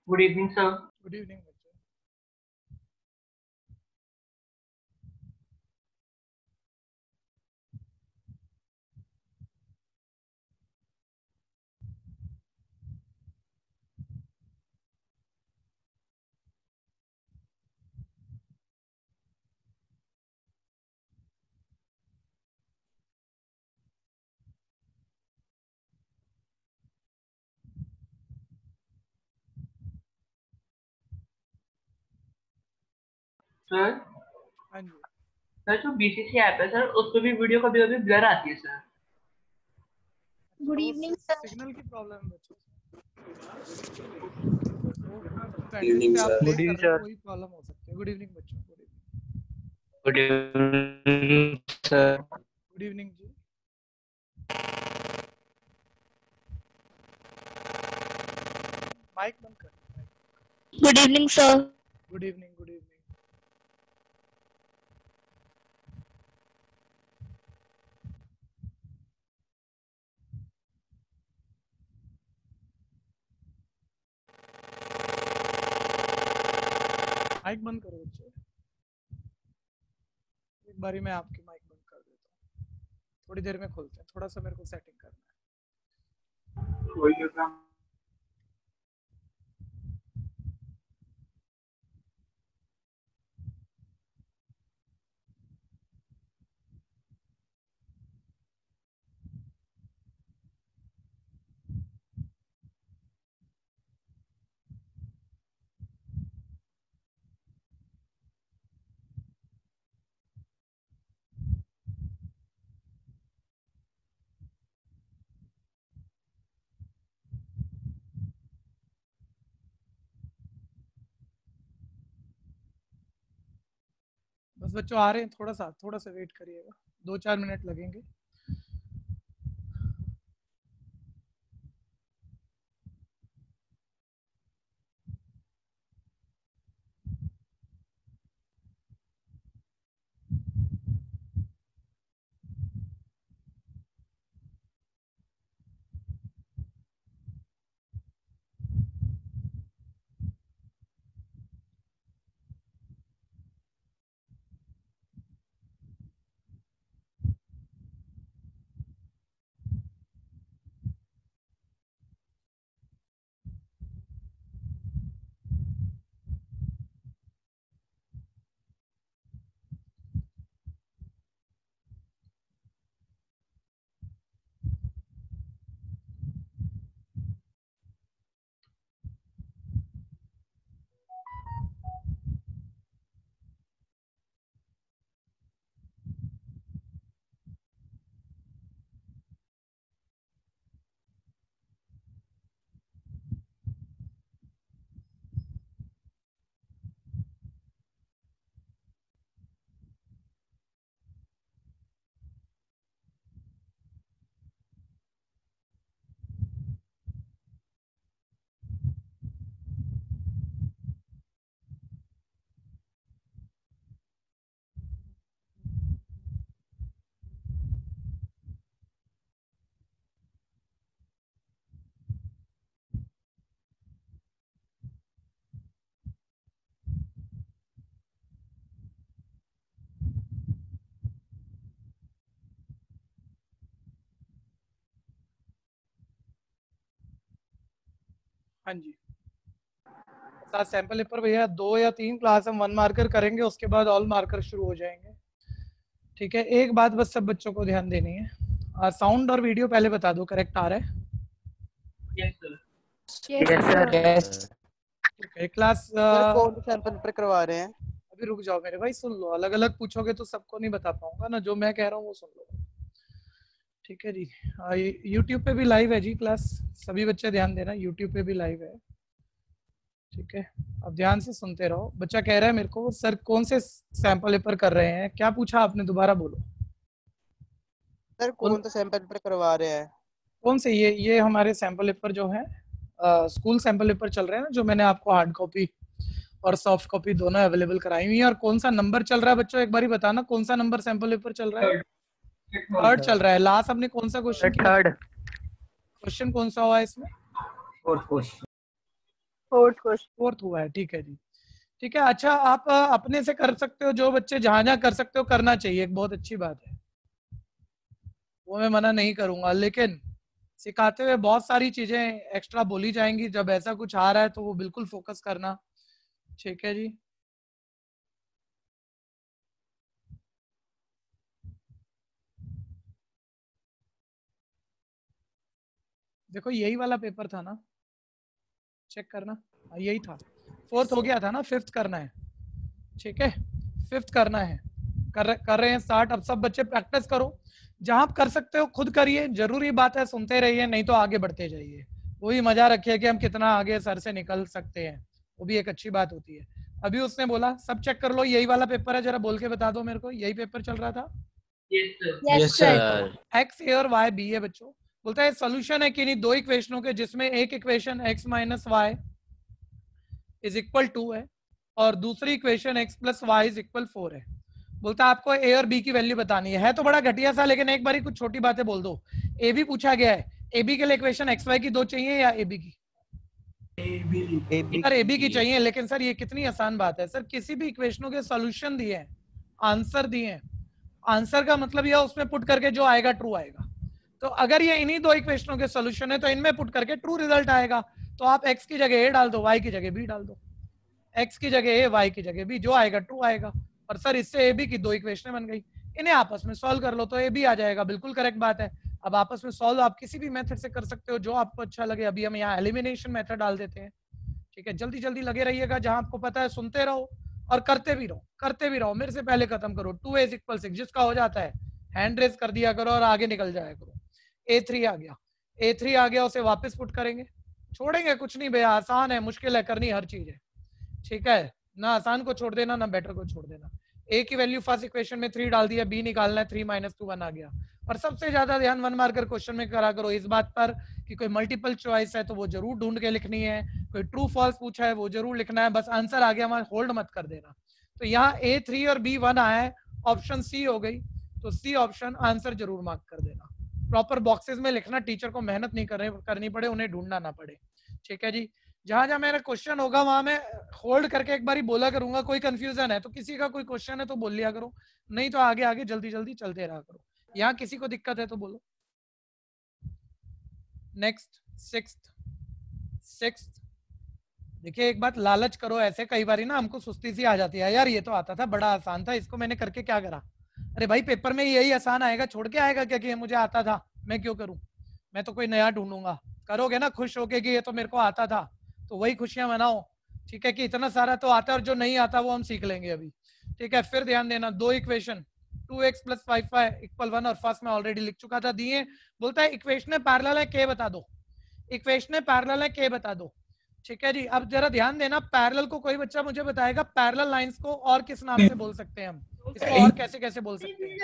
Good evening sir. Good evening बच्चों। Sir हाँ जी। सर जो बीसीसी ऐप है सर, उस पर भी वीडियो कभी कभी ब्लर आती है sir. Good evening sir. Signal की प्रॉब्लम है बच्चों। Evening sir. Good evening sir. वही प्रॉब्लम हो सकती है। गुड इवनिंग बच्चों। Good evening sir. Good evening जी। माइक बंद कर। Good evening sir. Good evening. Good evening. Mic बंद करो बच्चों। एक बारी मैं आपकी माइक बंद कर देता हूँ, थोड़ी देर में खोलते हैं, थोड़ा सा मेरे को सेटिंग करना है। बस बच्चों आ रहे हैं, थोड़ा सा वेट करिएगा, 2-4 मिनट लगेंगे। हाँ जी। साथ सैंपल पेपर भैया 2 या 3 क्लास हम 1 मार्कर करेंगे, उसके बाद ऑल मार्कर शुरू हो जाएंगे। ठीक है, एक बात बस सब बच्चों को ध्यान देनी है, साउंड और वीडियो पहले बता दो करेक्ट आ रहा है? Yes sir. Yes sir. Yes. ठीक है, क्लास कौन सा सैंपल पेपर करवा रहे हैं? अभी रुक जाओ मेरे भाई, सुन लो, अलग अलग पूछोगे तो सबको नहीं बता पाऊंगा ना, जो मैं कह रहा हूँ वो सुन लो। ठीक है जी, यूट्यूब पे भी लाइव है जी क्लास, सभी बच्चे ध्यान देना, यूट्यूब पे भी लाइव है। ठीक है, अब ध्यान से सुनते रहो। बच्चा कह रहा है मेरे को सर कौन से सैंपल पेपर कर रहे हैं, क्या पूछा आपने, दोबारा बोलो। सर कौन सा सैंपल पेपर करवा रहे हैं? कौन से? ये हमारे सैंपल पेपर जो है स्कूल सैंपल पेपर चल रहे हैं ना, जो मैंने आपको हार्ड कॉपी और सॉफ्ट कॉपी दोनों अवेलेबल कराई हुई है। और कौन सा नंबर चल रहा है बच्चों, एक बार ही बताना कौन सा नंबर सैंपल पेपर चल रहा है? थर्ड चल रहा है। लास्ट हमने कौन सा क्वेश्चन किया? थर्ड। क्वेश्चन कौन सा हुआ इसमें? Fourth question. फोर्थ हुआ है, ठीक है जी, ठीक है। अच्छा, आप अपने से कर सकते हो, जो बच्चे जहां जहां कर सकते हो करना चाहिए, एक बहुत अच्छी बात है, वो मैं मना नहीं करूंगा, लेकिन सिखाते हुए बहुत सारी चीजें एक्स्ट्रा बोली जाएंगी, जब ऐसा कुछ आ रहा है तो वो बिल्कुल फोकस करना, ठीक है जी। देखो यही वाला पेपर था ना, चेक करना, यही था, फोर्थ हो गया था ना, फिफ्थ करना है, ठीक है, फिफ्थ करना है, कर रहे हैं स्टार्ट। अब सब बच्चे प्रैक्टिस करो, जहां आप कर सकते हो खुद करिए, जरूरी बात है सुनते रहिए, नहीं तो आगे बढ़ते जाइए, वही मजा रखिए कि हम कितना आगे सर से निकल सकते हैं, वो भी एक अच्छी बात होती है। अभी उसने बोला सब चेक कर लो, यही वाला पेपर है, जरा बोल के बता दो मेरे को, यही पेपर चल रहा था? Yes sir. एक्स ए और वाई बी है बच्चों, बोलता है सोल्यूशन है कि नहीं दो इक्वेशनों के, जिसमें एक equation x minus y is equal 2 है और दूसरी equation x plus y is equal 4 है। बोलता है आपको a और b की वैल्यू बतानी है तो बड़ा घटिया सा, लेकिन एक बारी कुछ छोटी बातें बोल दो। a भी पूछा गया है, a b के लिए इक्वेशन x y की दो चाहिए या a b की? सर a b की चाहिए, लेकिन सर ये कितनी आसान बात है सर, किसी भी इक्वेशनों के सॉल्यूशन दिए हैं, आंसर दिए हैं, आंसर का मतलब यह उसमें पुट करके जो आएगा ट्रू आएगा। तो अगर ये इन्हीं दो इक्वेशनों के सॉल्यूशन है तो इनमें पुट करके ट्रू रिजल्ट आएगा। तो आप x की जगह a डाल दो, y की जगह b डाल दो, x की जगह a, y की जगह b, जो आएगा ट्रू आएगा। और सर इससे a b की दो इक्वेशनें बन गई, इन्हें आपस में सॉल्व कर लो तो a b आ जाएगा, बिल्कुल करेक्ट बात है। अब आपस में सॉल्व आप किसी भी मेथड से कर सकते हो जो आपको अच्छा लगे। अभी हम यहाँ एलिमिनेशन मेथड डाल देते हैं, ठीक है। जल्दी जल्दी लगे रहिएगा, जहां आपको पता है सुनते रहो और करते भी रहो, करते भी रहो, मेरे से पहले खत्म करो। 2a इज इक्वल 6, जिसका हो जाता है हैंड रेज कर दिया करो और आगे निकल जाया करो। a3 आ गया, a3 आ गया, उसे वापस पुट करेंगे, छोड़ेंगे कुछ नहीं भैया, आसान है, मुश्किल है, करनी हर चीज है, ठीक है ना। आसान को छोड़ देना ना बेटर को छोड़ देना। a की वैल्यू फर्स्ट इक्वेशन में 3 डाल दिया, b निकालना है, 3 माइनस 2 1 आ गया। और सबसे ज्यादा ध्यान 1 मार्कर क्वेश्चन में करा करो इस बात पर कि कोई मल्टीपल चॉइस है तो वो जरूर ढूंढ के लिखनी है, कोई ट्रू फॉल्स पूछा है वो जरूर लिखना है, बस आंसर आ गया वहां होल्ड मत कर देना। तो यहाँ a3 और b1 आया है, ऑप्शन सी हो गई, तो सी ऑप्शन आंसर जरूर मार्क कर देना। प्रॉपर बॉक्सेस में लिखना, टीचर को मेहनत नहीं करनी पड़े, उन्हें ढूंढना ना पड़े, ठीक है जी। जहां जहां मेरा क्वेश्चन होगा वहां मैं होल्ड करके एक बारी बोला करूंगा, कोई कंफ्यूजन है तो किसी का कोई क्वेश्चन है तो बोल लिया करो, नहीं तो आगे आगे जल्दी जल्दी चलते रहा करो। यहाँ किसी को दिक्कत है तो बोलो। नेक्स्ट सिक्स्थ, देखिए एक बात, लालच करो ऐसे, कई बार ना हमको सुस्ती सी आ जाती है, यार ये तो आता था, बड़ा आसान था, इसको मैंने करके क्या करा। अरे भाई पेपर में यही आसान आएगा, छोड़ के आएगा क्या कि मुझे आता था, मैं क्यों करूं, मैं तो कोई नया ढूंढूंगा। करोगे ना खुश होके कि ये तो मेरे को आता था, तो वही खुशियां मनाओ, ठीक है, कि इतना सारा तो आता है और जो नहीं आता वो हम सीख लेंगे अभी, ठीक है। फिर ध्यान देना, दो equation 2x plus 5y equal 1 और फर्स्ट में ऑलरेडी लिख चुका था, दिए। बोलता है इक्वेशन पैरेलल है, के बता दो, इक्वेशन पैरेलल है, के बता दो, ठीक है जी। अब जरा ध्यान देना, पैरेलल को कोई बच्चा मुझे बताएगा पैरेलल लाइंस को और किस नाम से बोल सकते हैं हम, इसको और कैसे कैसे बोल सकते हैं?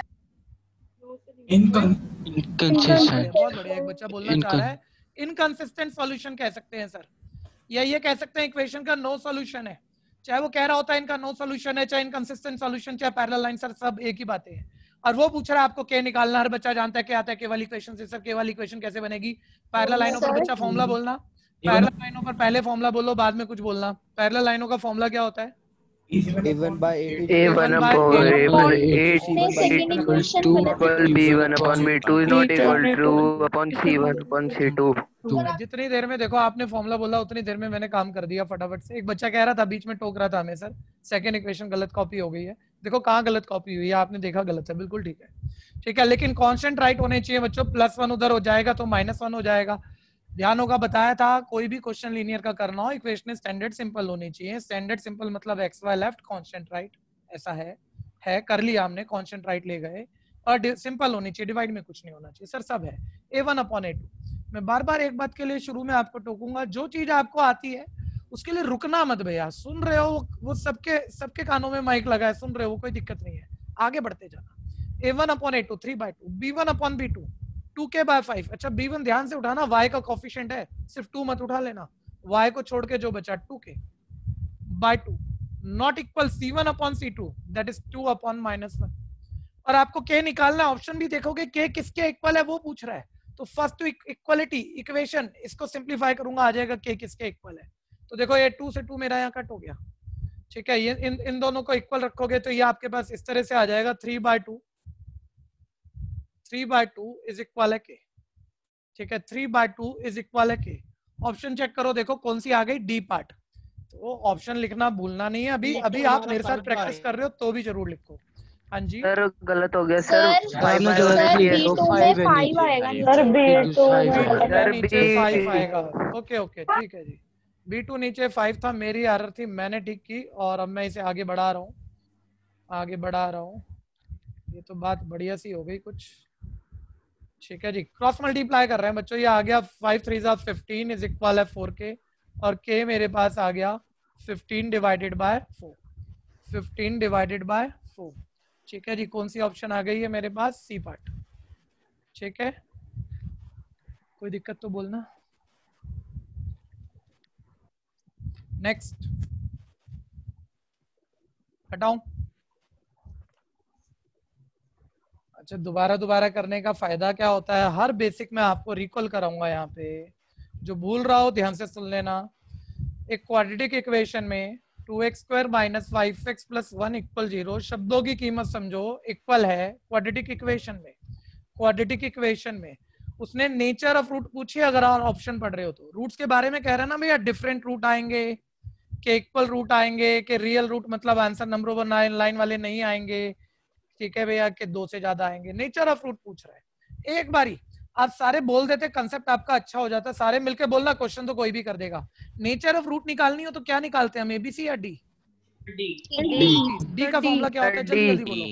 इनकंसिस्टेंट। बहुत बढ़िया, एक बच्चा बोलना चाह रहा है इनकंसिस्टेंट सॉल्यूशन कह सकते हैं सर, या ये कह सकते हैं इक्वेशन का नो सॉल्यूशन है, चाहे वो कह रहा होता है इनका नो सॉल्यूशन है, चाहे इनकंसिस्टेंट सॉल्यूशन, चाहे पैरेलल लाइन, सर सब एक ही बातें हैं। और वो पूछ रहा है आपको के निकालना, हर बच्चा जानता है क्या आता है के वाली इक्वेशन से। सर के वाली इक्वेशन कैसे बनेगी? पैरेलल लाइनों पर बच्चा फॉर्मूला बोलना, पैरेलल लाइनों पर पहले फॉर्मूला बोलो, बाद में कुछ बोलना। पैरेलल लाइनों का फॉर्मूला क्या होता है? A1 by A2 A1 upon A8 equals 2 equal B1 upon B2 is not equal to upon C1 upon C2. जितनी देर में देखो आपने फॉर्मूला बोला उतनी देर में मैंने काम कर दिया फटाफट से। एक बच्चा कह रहा था बीच में, टोक रहा था हमें, सर सेकंड इक्वेशन गलत कॉपी हो गई है। देखो कहाँ गलत कॉपी हुई है, आपने देखा गलत है, बिल्कुल ठीक है, ठीक है, लेकिन कांस्टेंट राइट होने चाहिए बच्चों। +1 उधर हो जाएगा तो -1 हो जाएगा। ध्यान होगा, बताया था कोई भी क्वेश्चन लीनियर का करना हो, इक्वेशन स्टैंडर्ड सिंपल होनी चाहिए। स्टैंडर्ड सिंपल मतलब x y left, constant right, ऐसा है कर लिया हमने, कांस्टेंट राइट ले गए, और सिंपल होनी चाहिए, डिवाइड में कुछ नहीं होना चाहिए। सर सब है A1 अपॉन A2। मैं बार बार एक बात के लिए शुरू में आपको टोकूंगा, जो चीज आपको आती है उसके लिए रुकना मत भैया। सुन रहे हो, वो सबके कानों में माइक लगा है, सुन रहे हो, कोई दिक्कत नहीं है, आगे बढ़ते जाना। A1 upon A2 3/2, B1 upon B2 2k/5। अच्छा B1 ध्यान से उठाना, y का कोफिशिएंट है, सिर्फ 2 मत उठा लेना, y को छोड़ के जो बचा 2k/2 not equal C1 upon C2 that is 2 upon -1। और आपको k निकालना, ऑप्शन भी देखोगे k किसके इक्वल है वो पूछ रहा है, तो फर्स्ट इक्वलिटी इक्वेशन, इसको सिंप्लीफाई करूंगा, आ जाएगा k किसके इक्वल है। तो देखो ये 2 से 2 मेरा यहाँ कट हो गया, ठीक है। ये इन दोनों को इक्वल रखोगे तो ये आपके पास इस तरह से आ जाएगा 3/2 इज इक्वल है के, ठीक है। 3/2 इज इक्वल है के। ऑप्शन चेक करो, देखो कौन सी आ गई, डी पार्ट। तो ऑप्शन लिखना भूलना नहीं है। अभी आप मेरे साथ प्रैक्टिस कर रहे हो तो भी जरूर लिखो। हाँ जी सर गलत हो गया सर, सर, सर, में सर, गलत किया। B2 में 5 आएगा सर B2 नीचे B- 5 आएगा। ओके ओके ठीक है जी। B2 नीचे 5 था, मेरी एरर थी, मैंने ठीक की और अब मैं इसे आगे बढ़ा रहा हूँ। ये तो बात बढ़िया सी हो गई कुछ, ठीक है जी। क्रॉस मल्टीप्लाई कर रहे हैं बच्चों, ये आ गया 5 3 15 इज इक्वल है 4k और k मेरे पास आ गया 15 डिवाइडेड बाय 4, ठीक है जी। कौन सी ऑप्शन आ गई है मेरे पास, सी पार्ट, ठीक है। कोई दिक्कत तो बोलना। नेक्स्ट हटाऊं। अच्छा, दोबारा करने का फायदा क्या होता है, हर बेसिक में आपको रिकॉल कराऊंगा। यहाँ पे जो भूल रहा हो ध्यान से सुन लेना। एक क्वाड्रेटिक इक्वेशन में 2x² - 5x + 1 = 0 शब्दों की कीमत समझो इक्वल है। क्वाड्रेटिक इक्वेशन में उसने नेचर ऑफ रूट पूछी, अगर आप ऑप्शन पढ़ रहे हो तो। रूट्स के बारे में कह रहा है ना भैया, डिफरेंट रूट आएंगे के इक्वल रूट आएंगे के रियल रूट, मतलब आंसर नंबर 1 लाइन वाले नहीं आएंगे, ठीक है भैया, के 2 से ज्यादा आएंगे। नेचर ऑफ रूट पूछ रहा है। एक बारी आप सारे बोल देते, कंसेप्ट आपका अच्छा हो जाता। सारे मिलके बोलना, क्वेश्चन तो कोई भी कर देगा। नेचर ऑफ रूट निकालनी हो तो क्या निकालते हैं हम, एबीसी या डी? डी का फॉर्मूला क्या होता है, जल्दी जल्दी बोलो।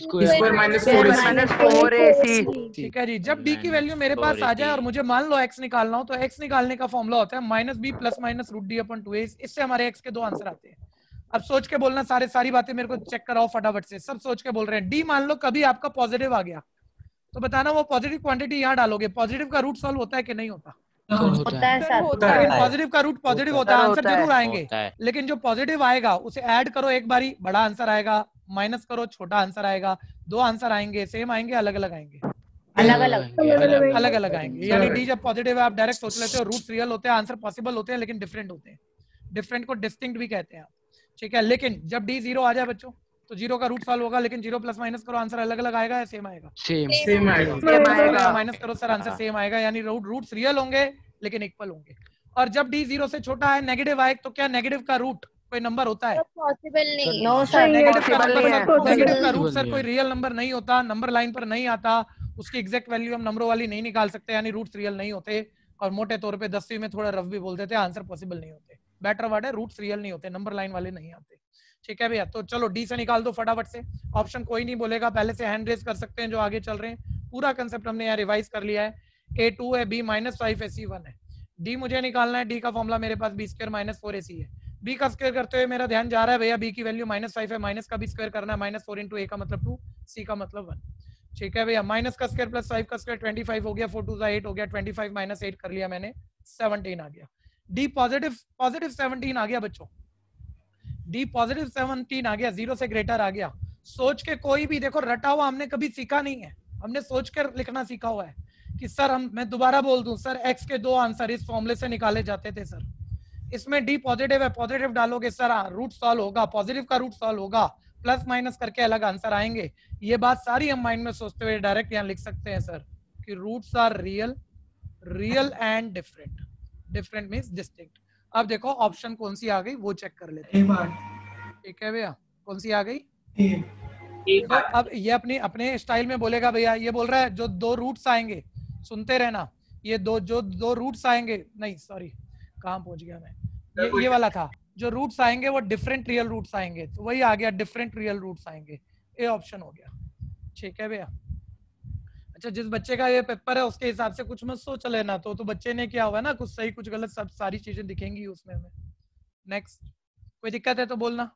B²-4AC। ठीक है जी। जब डी की वैल्यू मेरे पास आ जाए और मुझे मान लो एक्स निकालना हो, तो एक्स निकालने का फॉर्मूला होता है -b ± √d/2a। इससे हमारे एक्स के 2 आंसर आते हैं। अब सोच के बोलना, सारी बातें मेरे को चेक कराओ फटाफट से। सब सोच के बोल रहे हैं। डी मान लो कभी आपका पॉजिटिव आ गया तो बताना वो पॉजिटिव क्वांटिटी यहाँ डालोगे। पॉजिटिव का रूट सॉल्व होता है कि नहीं होता? होता है सर, लेकिन पॉजिटिव का रूट पॉजिटिव होता है, आंसर होता है। जरूर आएंगे, लेकिन जो पॉजिटिव आएगा उसे ऐड करो एक बारी, बड़ा आंसर आएगा, माइनस करो, छोटा आंसर आएगा। 2 आंसर आएंगे, सेम आएंगे, अलग अलग आएंगे? अलग अलग आएंगे। यानी डी जब पॉजिटिव है आप डायरेक्ट सोच लेते हो रूट्स रियल होते हैं, आंसर पॉसिबल होते हैं, लेकिन डिफरेंट होते हैं। डिफरेंट को डिस्टिंक्ट भी कहते हैं, ठीक है। लेकिन जब डी 0 आ जाए बच्चों, तो 0 का रूट सॉल्व होगा, लेकिन 0 प्लस माइनस करो, आंसर अलग अलग आएगा या सेम आएगा? सेम आएगा। माइनस करो सर, आंसर सेम आएगा। यानी रूट्स रियल होंगे लेकिन इक्वल होंगे। और जब डी 0 से छोटा है, नेगेटिव आए, तो क्या नेगेटिव का रूट कोई नंबर होता है? पॉसिबल नहीं। नो सर, नेगेटिव का Possible रूट सर कोई रियल नंबर नहीं होता, नंबर लाइन पर नहीं आता, उसकी एग्जैक्ट वैल्यू हम नंबरों वाली नहीं निकाल सकते, यानी रूट्स रियल नहीं होते। और मोटे तौर पे 10वीं में थोड़ा रफ भी बोल देते हैं, आंसर पॉसिबल नहीं होते। बेटर वर्ड है, रूट्स रियल नहीं होते, नंबर लाइन वाले नहीं आते, ठीक है भैया। तो चलो डी से निकाल दो फटाफट से। ऑप्शन कोई नहीं बोलेगा, पहले से हैंड रेज कर सकते हैं जो आगे चल रहे हैं। पूरा कंसेप्ट हमने यहाँ रिवाइज कर लिया है। A2 है, B -5 है, C1 है। डी मुझे निकालना है, डी का फॉर्मूला मेरे पास b² - 4ac है। बी का स्क्वायर करते हुए मेरा ध्यान जा रहा है भैया, बी की वैल्यू -5 है, माइनस का भी स्क्वायर करना है, -4 × a का मतलब 2, c का मतलब 1, ठीक है भैया। माइनस का स्क्वायर प्लस 5 का स्क्वायर 25 हो गया, 4 2 8 हो गया, 25 - 8 कर लिया मैंने, 17 आ गया। डी पॉजिटिव 17 आ गया बच्चों, डी पॉजिटिव 17 आ गया, 0 से ग्रेटर आ गया। सोच के कोई भी देखो, रटा हुआ हमने कभी सीखा नहीं है, हमने सोच कर लिखना सीखा हुआ है कि सर मैं दोबारा बोल दूं सर, एक्स के 2 आंसर इस फॉर्मूले से निकाले जाते थे सर। इसमें डी पॉजिटिव है, पॉजिटिव डालोगे सर रूट सॉल्व होगा, पॉजिटिव का रूट सॉल्व होगा, प्लस माइनस करके अलग आंसर आएंगे। ये बात सारी हम माइंड में सोचते हुए डायरेक्ट यहाँ लिख सकते हैं सर कि roots are real, real and different, different means distinct. अब देखो ऑप्शन कौन सी आ गई वो चेक कर लेते हैं, ठीक है भैया। कौन सी आ गई? तो अब ये अपने स्टाइल में बोलेगा भैया, ये बोल रहा है जो 2 रूट्स आएंगे, सुनते रहना, ये दो रूट्स आएंगे, नहीं सॉरी कहाँ पहुंच गया मैं, ये वाला था, जो रूट्स आएंगे वो डिफरेंट रियल रूट्स आएंगे, तो वही आ गया, डिफरेंट रियल रूट्स आएंगे, ये ऑप्शन हो गया, ठीक है भैया। अच्छा, जिस बच्चे का ये पेपर है उसके हिसाब से कुछ मत सोच लेना, तो बच्चे ने क्या हुआ ना, कुछ सही कुछ गलत, सब सारी चीजें दिखेंगी उसमें हमें। नेक्स्ट, कोई दिक्कत है तो बोलना,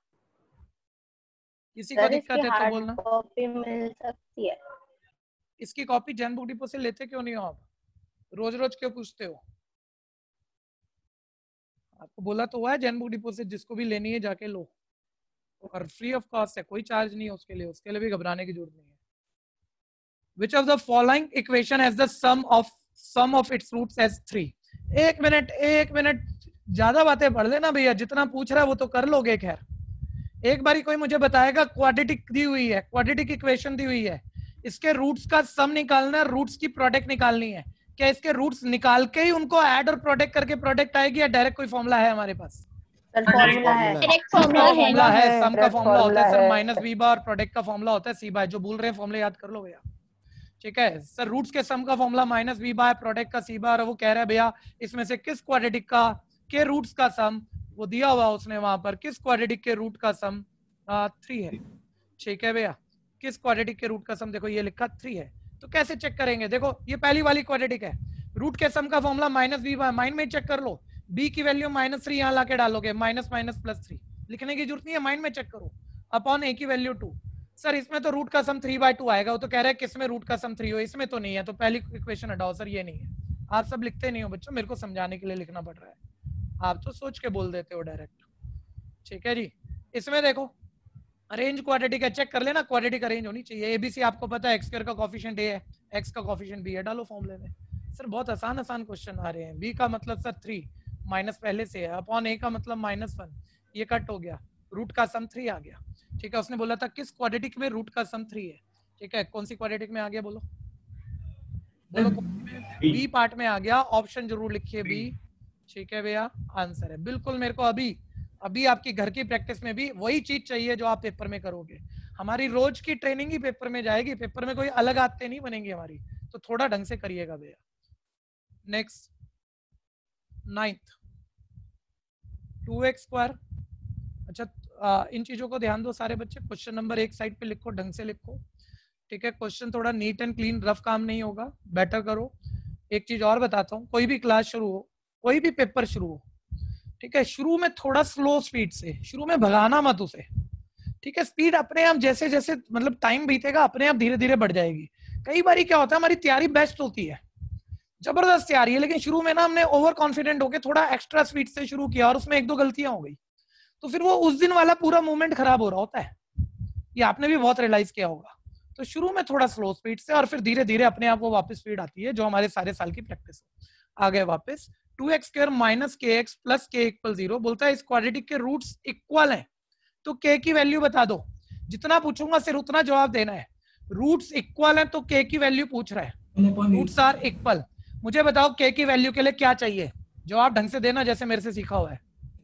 किसी को दिक्कत है तो बोलना। कॉपी मिल सकती है? इसकी कॉपी जैन बुक डिपो से लेते क्यों नहीं हो आप? रोज रोज क्यों पूछते हो? आपको बोला तो हुआ है जैन बुक डिपो से जिसको भी लेनी है जाके लो, और फ्री ऑफ कॉस्ट है, कोई चार्ज नहीं है उसके लिए भी घबराने की जरूरत नहीं है। Which of the following equation has the sum of its roots as 3? एक मिनट ज्यादा बातें पढ़ लेना भैया, जितना पूछ रहा है वो तो कर लोगे। खैर एक बारी कोई मुझे बताएगा, क्वाड्रेटिक दी हुई है, क्वाड्रेटिक इक्वेशन दी हुई है, इसके रूट्स का सम निकालना है, रूट्स की प्रोडक्ट निकालनी है, क्या इसके रूट्स निकाल के ही उनको ऐड और प्रोडक्ट करके प्रोडक्ट आएगी या डायरेक्ट कोई फॉर्मूला है हमारे पास? सर फॉर्मूला है, डायरेक्ट फॉर्मूला है, सम का direct फॉर्मूला होता है formula सर है। माइनस बी बार, प्रोडक्ट का फॉर्मूला होता है सी बाय। जो भूल रहे हैं फॉर्मूला याद कर लो भैया, ठीक है सर। रूट्स के सम का formula minus b by, product का सी बार। वो कह रहा है भैया इसमें से किस क्वाड्रेटिक का के रूट्स का सम, वो दिया हुआ उसने वहां पर, किस क्वाड्रेटिक के रूट का सम 3 है, ठीक है भैया। किस क्वाड्रेटिक के रूट का सम, देखो ये लिखा 3 है, तो कैसे चेक करेंगे? देखो ये पहली वाली क्वाड्रेटिक है, रूट के सम का formula minus b by, mind में चेक कर लो, बी की वैल्यू -3 यहाँ लाके डालोगे, माइनस माइनस +3, लिखने की जरूरत नहीं है, माइंड में चेक करो, अपॉन ए की वैल्यू 2। सर इसमें तो रूट का सम 3/2 आएगा, वो तो कह रहा है किसमें रूट का सम 3 हो, इसमें तो नहीं है, तो पहली इक्वेशन हटाओ सर, ये नहीं है। आप सब लिखते नहीं हो बच्चों, मेरे को समझाने के लिए लिखना पड़ रहा है, आप तो सोच के बोल देते हो डायरेक्ट, ठीक है जी। इसमें देखो अरेंज क्वाड्रेटिक है, चेक कर लेना क्वाड्रेटिक अरेंज होनी चाहिए। एबीसी आपको पता है, x² का कोफिशिएंट a है, x का कोफिशिएंट b है, डालो फॉर्मूले में। सर बहुत आसान आसान क्वेश्चन आ रहे हैं। b का मतलब सर 3 माइनस पहले से है, अपॉन a का मतलब -1, ये कट हो गया, रूट का सम 3 आ गया, ठीक है। उसने बोला था किस क्वाड्रेटिक में रूट का सम 3 है, ठीक है। कौन सी क्वाड्रेटिक में आ गया बोलो, बोलो बी पार्ट में आ गया, ऑप्शन जरूर लिखिए बी, ठीक है भैया, आंसर है बिल्कुल। मेरे को अभी आपकी घर की प्रैक्टिस में भी वही चीज चाहिए जो आप पेपर में करोगे। हमारी रोज की ट्रेनिंग ही पेपर में जाएगी, पेपर में कोई अलग आदतें नहीं बनेंगी हमारी, तो थोड़ा ढंग से करिएगा भैया। Next 9th 2x²। अच्छा इन चीजों को ध्यान दो सारे बच्चे, क्वेश्चन नंबर 1 साइड पे लिखो, ढंग से लिखो, ठीक है। क्वेश्चन थोड़ा नीट एंड क्लीन, रफ काम नहीं होगा, बेटर करो। एक चीज और बताता हूँ, कोई भी क्लास शुरू हो, कोई भी पेपर शुरू हो, ठीक है, शुरू में थोड़ा स्लो स्पीड से, शुरू में भगाना मत उसे, ठीक है। स्पीड अपने आप जैसे जैसे मतलब टाइम बीतेगा अपने आप धीरे धीरे बढ़ जाएगी। कई बार क्या होता है, हमारी तैयारी बेस्ट होती है, जबरदस्त तैयारी है, लेकिन शुरू में ना हमने ओवर कॉन्फिडेंट होकर थोड़ा एक्स्ट्रा स्पीड से शुरू किया और उसमें 1-2 गलतियां हो गई, तो फिर वो उस दिन वाला पूरा मूवमेंट खराब हो रहा होता है। ये आपने भी बहुत रियलाइज किया होगा। तो शुरू में थोड़ा स्लो स्पीड से और फिर धीरे धीरे अपने आप वो वापस स्पीड आती है, जो हमारे सारे साल की प्रैक्टिस है। आ गए वापस 2x² - kx + k = 0। बोलता है इस क्वाड्रेटिक के रूट्स इक्वल हैं, तो k की वैल्यू बता दो। जितना पूछूंगा सिर्फ उतना जवाब देना है। रूट्स इक्वल हैं तो k की वैल्यू पूछ रहा है, रूट्स आर इक्वल। मुझे बताओ k की वैल्यू के लिए क्या चाहिए, जवाब ढंग से देना जैसे मेरे से सीखा हुआ है।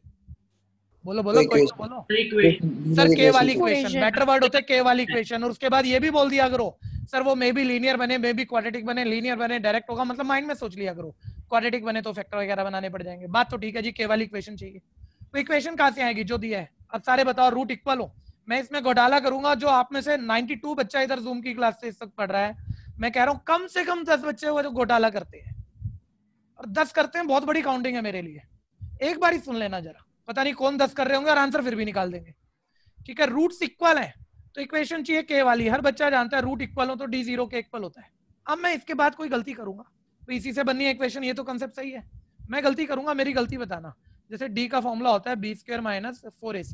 बोलो बोलो कोई तो बोलो सर, के वाली इक्वेशन, बेटर वर्ड होते के वाली इक्वेशन। और उसके बाद ये भी बोल दिया करो सर वो मे भी लीनियर बने, मे भी क्वाड्रेटिक बने, लीनियर बने डायरेक्ट होगा, मतलब माइंड में सोच लिया करो, क्वाड्रेटिक बने तो फैक्टर वगैरह बनाने पड़ जाएंगे। बात तो ठीक है जी, के वाली इक्वेशन चाहिए, तो इक्वेशन कहां से आएगी, जो दिया है। अब सारे बताओ रूट इक्वल हो। मैं इसमें घोटाला करूंगा, जो आप में से 92 बच्चा इधर जूम की क्लास से इस वक्त पढ़ रहा है, मैं कह रहा हूं कम से कम 10 बच्चे वो जो घोटाला करते हैं, और 10 करते हैं बहुत बड़ी काउंटिंग है मेरे लिए। एक बार ही सुन लेना जरा, पता नहीं कौन 10 कर रहे होंगे और आंसर फिर भी निकाल देंगे, ठीक है। रूट्स इक्वल है तो इक्वेशन चाहिए के वाली, हर बच्चा जानता है रूट इक्वल हो तो d0 के इक्वल होता है। अब मैं इसके बाद कोई गलती करूंगा तो इसी से बननी है इक्वेशन, ये तो कांसेप्ट सही है। मैं गलती करूंगा, मेरी गलती बताना। जैसे d का फॉर्मूला होता है b² - 4ac।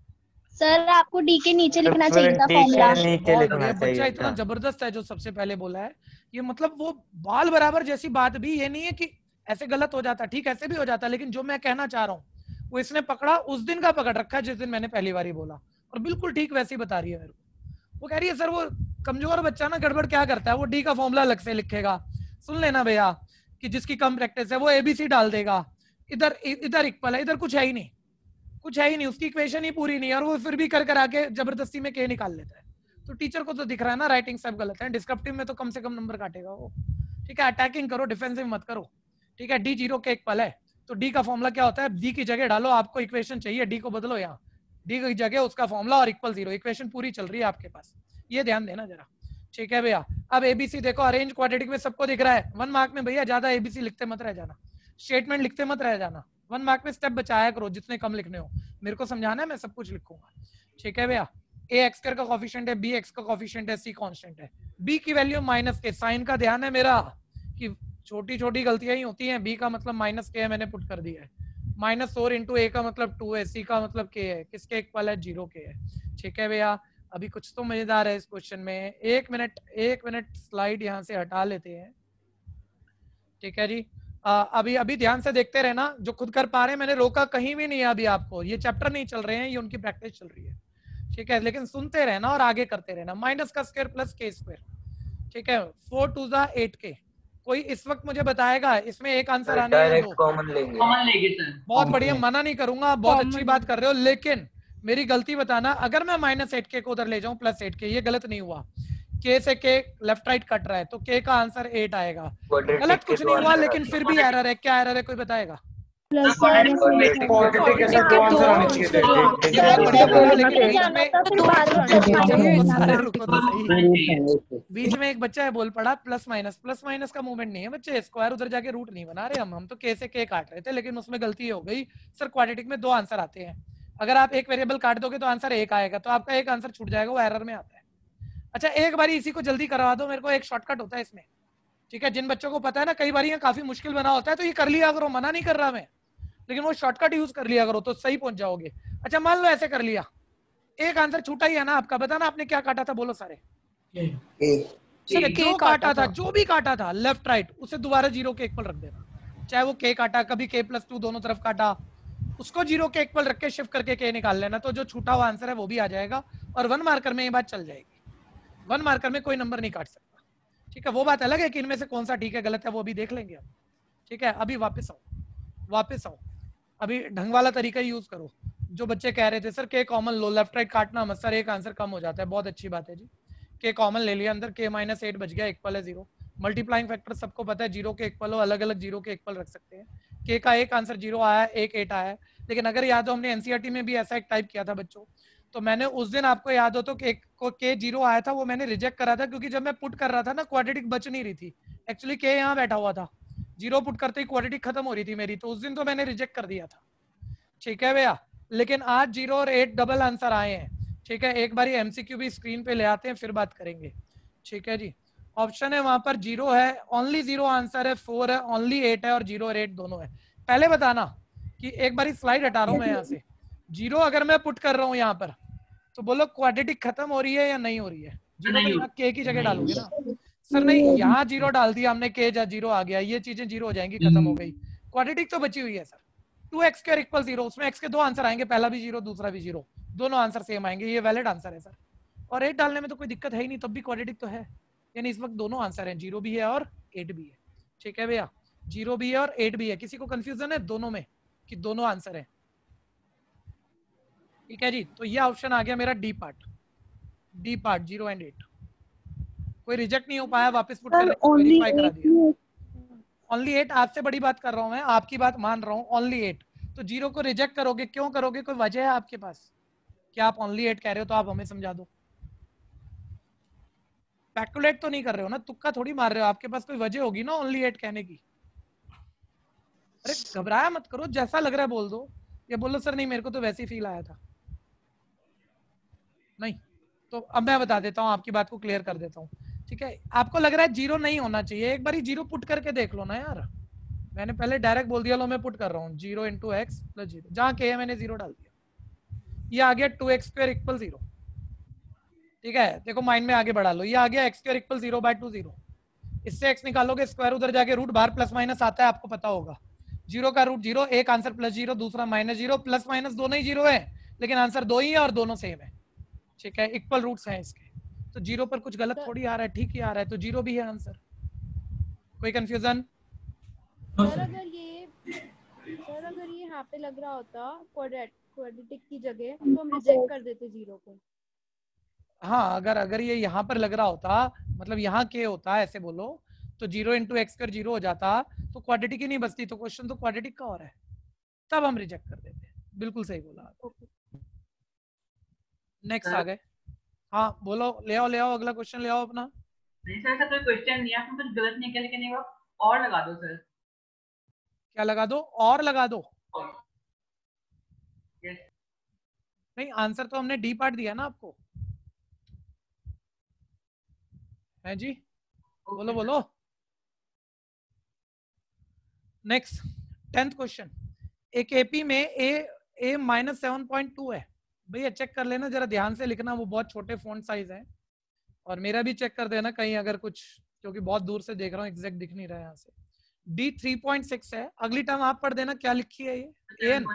सर आपको डी के नीचे लिखना चाहिए था फॉर्मूला। बच्चा इतना जबरदस्त है जो सबसे पहले बोला है, ये मतलब वो बाल बराबर जैसी बात भी, ये नहीं है कि ऐसे गलत हो जाता, ठीक ऐसे भी हो जाता, लेकिन जो मैं कहना चाह रहा हूँ वो इसने पकड़ा उस दिन का पकड़ रखा है जिस दिन मैंने पहली बारी बोला, और बिल्कुल ठीक वैसे ही बता रही है मेरे को। वो कह रही है सर वो कमजोर बच्चा ना गड़बड़ क्या करता है, वो डी का फॉर्मूला अलग से लिखेगा। सुन लेना भैया कि जिसकी कम प्रैक्टिस है वो एबीसी डाल देगा, इधर इधर इक्वल है, इधर कुछ है ही नहीं, कुछ है ही नहीं, उसकी इक्वेशन ही पूरी नहीं है, और वो फिर भी कर आके जबरदस्ती में के निकाल लेता है। तो टीचर को तो दिख रहा है ना राइटिंग सब गलत है, डिस्क्रिप्टिव में तो कम से कम नंबर काटेगा वो, ठीक है। अटैकिंग करो, डिफेंसिव मत करो, ठीक है। d0 के इक्वल है तो d का फॉर्मूला क्या होता है, d की जगह डालो, आपको इक्वेशन चाहिए, d को बदलो यहाँ, d की जगह उसका फॉर्मूला और इक्वल 0, इक्वेशन पूरी चल रही है आपके पास, ये ध्यान देना जरा, ठीक है भैया। अब एबीसी देखो, अरेंज क्वाड्रेटिक में सबको दिख रहा है। 1 मार्क में भैया ज्यादा एबीसी लिखते मत रह जाना, स्टेटमेंट लिखते मत रह जाना, 1 मार्क में स्टेप बचाया करो, जितने कम लिखने हो। मेरे को समझाना है, मैं सब कुछ लिखूंगा, ठीक है भैया। a x² का कोफिशिएंट है, b x का कोफिशिएंट है, c कांस्टेंट है, b की वैल्यू -k, साइन का ध्यान है मेरा कि छोटी छोटी गलतियां ही होती हैं। b का मतलब -k है, मैंने पुट कर दिया है, -4 × a का मतलब 2 है, c का मतलब k है, किसके इक्वल है, 0 के है, ठीक है भैया। अभी कुछ तो मजेदार है इस क्वेश्चन में, एक मिनट स्लाइड यहाँ से हटा लेते हैं, ठीक है जी। अभी अभी ध्यान से देखते रहना, जो खुद कर पा रहे हैं, मैंने रोका कहीं भी नहीं है अभी आपको, ये चैप्टर नहीं चल रहे हैं, ये उनकी प्रैक्टिस चल रही है, ठीक है, लेकिन सुनते रहना और आगे करते रहना। माइनस का स्क्वायर प्लस के स्क्वायर, ठीक है, 4 2 8k। कोई इस वक्त मुझे बताएगा इसमें एक आंसर आने हैं दो? कॉमन लेंगे सर। बहुत बढ़िया, मना नहीं करूंगा, बहुत अच्छी बात कर रहे हो, लेकिन मेरी गलती बताना, अगर मैं माइनस 8k को उधर ले जाऊं प्लस 8k, ये गलत नहीं हुआ, k से k लेफ्ट राइट कट रहा है तो k का आंसर 8 आएगा, गलत कुछ नहीं हुआ, लेकिन फिर भी एरर है। क्या एरर है, कोई बताएगा? क्वाड्रेटिक के साथ दो आंसर आने चाहिए थे। ये बहुत बढ़िया बोला, लेकिन बीच में एक बच्चा है बोल पड़ा प्लस माइनस का मूवमेंट नहीं है बच्चे, स्क्वायर उधर जाके रूट नहीं बना रहे हम तो के से के काट रहे थे, लेकिन उसमें गलती हो गई सर। क्वाड्रेटिक में दो आंसर आते हैं, अगर आप एक वेरिएबल काट दोगे तो आंसर एक आएगा, तो आपका एक आंसर छूट जाएगा, वो एरर में आता है। अच्छा एक बारी इसी को जल्दी करवा दो मेरे को, एक शॉर्टकट होता है इसमें, ठीक है, जिन बच्चों को पता है ना, कई बार ये काफी मुश्किल बना होता है, तो ये कर लिया करो, मना नहीं कर रहा मैं, लेकिन वो शॉर्टकट यूज कर लिया करो तो सही पहुंच जाओगे। अच्छा मान लो ऐसे कर लिया, एक आंसर छूटा ही है ना आपका, बताना आपने क्या काटा था, बोलो सारे। जो काटा था, जो भी काटा था लेफ्ट राइट, उसे दोबारा जीरो के इक्वल रख देना, चाहे वो के काटा, कभी k + 2 दोनों तरफ काटा, उसको जीरो के इक्वल रख के शिफ्ट करके k निकाल लेना, तो जो छूटा हुआ आंसर है वो भी आ जाएगा, और 1 मार्कर में ये बात चल जाएगी, 1 मार्कर में कोई नंबर नहीं काट सकता, ठीक है। वो बात अलग है कि इनमें से कौन सा ठीक है गलत है, वो भी देख लेंगे हम, ठीक है। अभी वापस आओ, अभी ढंग वाला तरीका यूज करो। जो बच्चे कह रहे थे सर के कॉमन लो, लेफ्ट राइट काटना मत सर, एक आंसर कम हो जाता है, बहुत अच्छी बात है जी, के कॉमन ले लिया अंदर, k - 8 बच गया, इक्वल है 0। मल्टीप्लाइंग फैक्टर सबको पता है, जीरो के इक्वल हो, अलग अलग जीरो के इक्वल रख सकते हैं, k का एक आंसर 0 आया, एक 8 आया, लेकिन अगर याद हो हमने एनसीईआरटी में भी ऐसा एक टाइप किया था बच्चों, तो मैंने उस दिन आपको याद हो तो के 0 आया था, वो मैंने रिजेक्ट करा था, क्योंकि जब मैं पुट कर रहा था ना क्वाड्रेटिक बच नहीं रही थी, एक्चुअली के यहाँ बैठा हुआ था, 0 पुट करते ही क्वाड्रेटिक खत्म हो रही थी मेरी, तो उस दिन तो मैंने रिजेक्ट कर दिया था, ठीक है भैया। लेकिन आज 0 और 8 डबल आंसर आए हैं, ठीक है, एक बारी एमसीक्यू भी स्क्रीन पे ले आते हैं फिर बात करेंगे, ठीक है जी। ऑप्शन है वहां पर 0 है, ओनली 0 आंसर है, 4 है, ओनली 8 है, और 0 और 8 दोनों है। पहले बताना कि एक बारी स्लाइड हटा रहा हूं मैं यहाँ से, 0 अगर मैं पुट कर रहा हूँ यहाँ पर, तो बोलो क्वाड्रेटिक खत्म हो रही है या नहीं हो रही है? 0 तो यहाँ के की जगह डालोगे ना सर, नहीं यहाँ 0 डाल दिया हमने, के 0 आ गया, ये चीजें 0 हो जाएंगी, खत्म हो गई, क्वाड्रेटिक तो बची हुई है सर। 2x² = 0, उसमें x के दो आंसर आएंगे, पहला भी 0 दूसरा भी 0, दोनों आंसर सेम आएंगे, ये वैलिड आंसर है सर। और 8 डालने में तो कोई दिक्कत है ही नहीं, तब भी क्वाड्रेटिक तो है, यानी इस वक्त दोनों आंसर हैं, 0 भी है और 8 भी है, ठीक है भैया, 0 भी है और 8 भी है। किसी को कंफ्यूजन है दोनों में कि दोनों आंसर है? ठीक है जी, तो ये ऑप्शन आ गया मेरा डी पार्ट 0 और 8। कोई रिजेक्ट नहीं हो पाया, वापस पुट करने को वेरीफाई करा दिया। ओनली 8, आपसे बड़ी बात कर रहा हूं मैं, आपकी बात मान रहा हूं, ओनली 8। तो 0 को रिजेक्ट करोगे, क्यों करोगे, कोई वजह है आपके पास? क्या आप ओनली 8 कह रहे हो तो आप हमें समझा दो। स्पेकुलेट तो नहीं कर रहे हो ना, तुक्का थोड़ी मार रहे हो, आपके पास कोई वजह होगी ना ओनली 8 कहने की। अरे घबराया मत करो, जैसा लग रहा है बोल दो, या बोलो सर नहीं मेरे को तो वैसे ही फील आया था। नहीं तो अब मैं बता देता हूँ, आपकी बात को क्लियर कर देता हूँ, ठीक है। आपको लग रहा है 0 नहीं होना चाहिए, एक बार 0 पुट करके देख लो ना यार। मैंने पहले डायरेक्ट बोल दिया, लो मैं पुट कर रहा हूँ 0 × x + 0, जहाँ k है मैंने 0 डाल दिया, ये आ गया 2x² = 0, ठीक है। देखो माइंड में आगे बढ़ा लो, ये आ गया x² = 0/2 0, इससे x निकालोगे, स्क्वायर उधर जाके रूट बाहर प्लस माइनस आता है, आपको पता होगा। 0 का रूट 0, एक आंसर +0 दूसरा -0, प्लस माइनस दोनों ही 0 है, लेकिन आंसर 2 ही है और दोनों सेम है, ठीक है, इक्वल रूट्स हैं इसके, तो 0 पर कुछ गलत थोड़ी आ रहा है, ठीक ही आ रहा है, तो 0 भी है आंसर। कोई कंफ्यूजन? सर अगर ये यहाँ पे लग रहा होता क्वाड्रेटिक की जगह, तो हम रिजेक्ट कर देते 0 को। हाँ, अगर ये यहाँ पर लग रहा होता, मतलब यहाँ के होता, ऐसे बोलो, तो 0 × x² 0 हो जाता, तो क्वाड्रेटिक ही नहीं बचती, तो क्वेश्चन तो क्वाड्रेटिक का हो रहा है, तब हम रिजेक्ट कर देते। बिल्कुल सही बोला। नेक्स्ट आ गए, हाँ बोलो, ले आओ अगला क्वेश्चन ले आओ अपना। नहीं सर, ऐसा कोई क्वेश्चन नहीं है, आपने कुछ गलत नहीं किया, लेकिन एक बार और लगा दो सर। क्या लगा दो? और लगा दो? यस। नहीं, आंसर तो हमने डी पार्ट दिया ना आपको, है जी, बोलो। नेक्स्ट 10th क्वेश्चन, एक एपी में ए -7.2 है, भैया चेक कर लेना जरा ध्यान से लिखना, वो बहुत छोटे फॉन्ट साइज है, और मेरा भी चेक कर देना कहीं अगर कुछ, क्योंकि बहुत दूर से देख रहा हूँ, एग्जैक्ट दिख नहीं रहा है यहाँ से। D 3.6 है। अगली टर्म आप पढ़ देना, क्या लिखी है ये? AN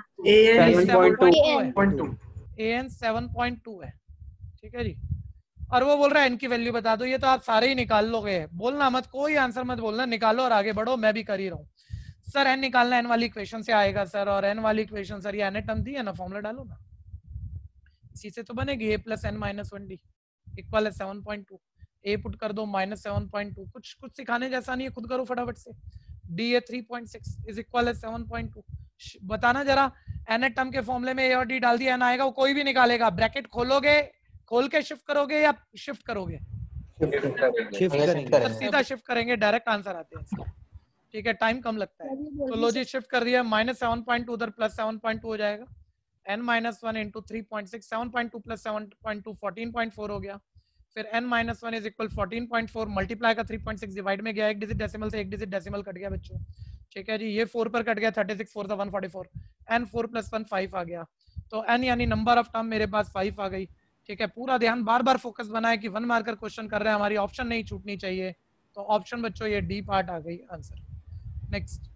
7.2 AN 7.2 है, ठीक है जी। और वो बोल रहा है n की वैल्यू बता दो। ये तो आप सारे ही निकाल लोगे, बोलना मत, कोई आंसर मत बोलना, निकालो और आगे बढ़ो। मैं भी कर ही रहा हूँ सर। n निकालना n वाली इक्वेशन से आएगा सर, और n वाली इक्वेशन सर ये n टर्म दी है ना, फॉर्मूला डालो ना, इसी से तो बनेगी a + n - 1d इक्वल है 7.2। a पुट कर दो -7.2, कुछ सिखाने जैसा नहीं है, खुद करो फटाफट से। d है 3.6 इज इक्वल है 7.2। बताना जरा, n टर्म के फॉर्मूले में a और d डाल दिया, n आएगा, वो कोई भी निकालेगा। ब्रैकेट खोलोगे, खोल के शिफ्ट करोगे या शिफ्ट करोगे? शिफ्ट करेंगे। सीधा शिफ्ट करेंगे, डायरेक्ट आंसर आते हैं, ठीक है, टाइम कम लगता है। तो लो जी, शिफ्ट कर दिया, -7.2 उधर +7.2 हो जाएगा, n - 1 × 3.6, 7.2 + 7.2 14.4 हो गया। फिर n - 1 इज इक्वल 14.4 मल्टीप्लाई का 3.6 डिवाइड में गया, एक डिजिट डेसिमल से एक डिजिट डेसिमल कट गया बच्चों, ठीक है जी। ये 4 पर कट गया, 36 4 = 144, n 4 + 1 5 आ गया। तो n यानी नंबर ऑफ टर्म मेरे पास 5 आ गई, ठीक है। पूरा ध्यान बार बार फोकस बनाए कि 1 मार्कर क्वेश्चन कर रहे हैं, हमारी ऑप्शन नहीं छूटनी चाहिए। तो ऑप्शन बच्चों ये डी पार्ट आ गई आंसर। नेक्स्ट,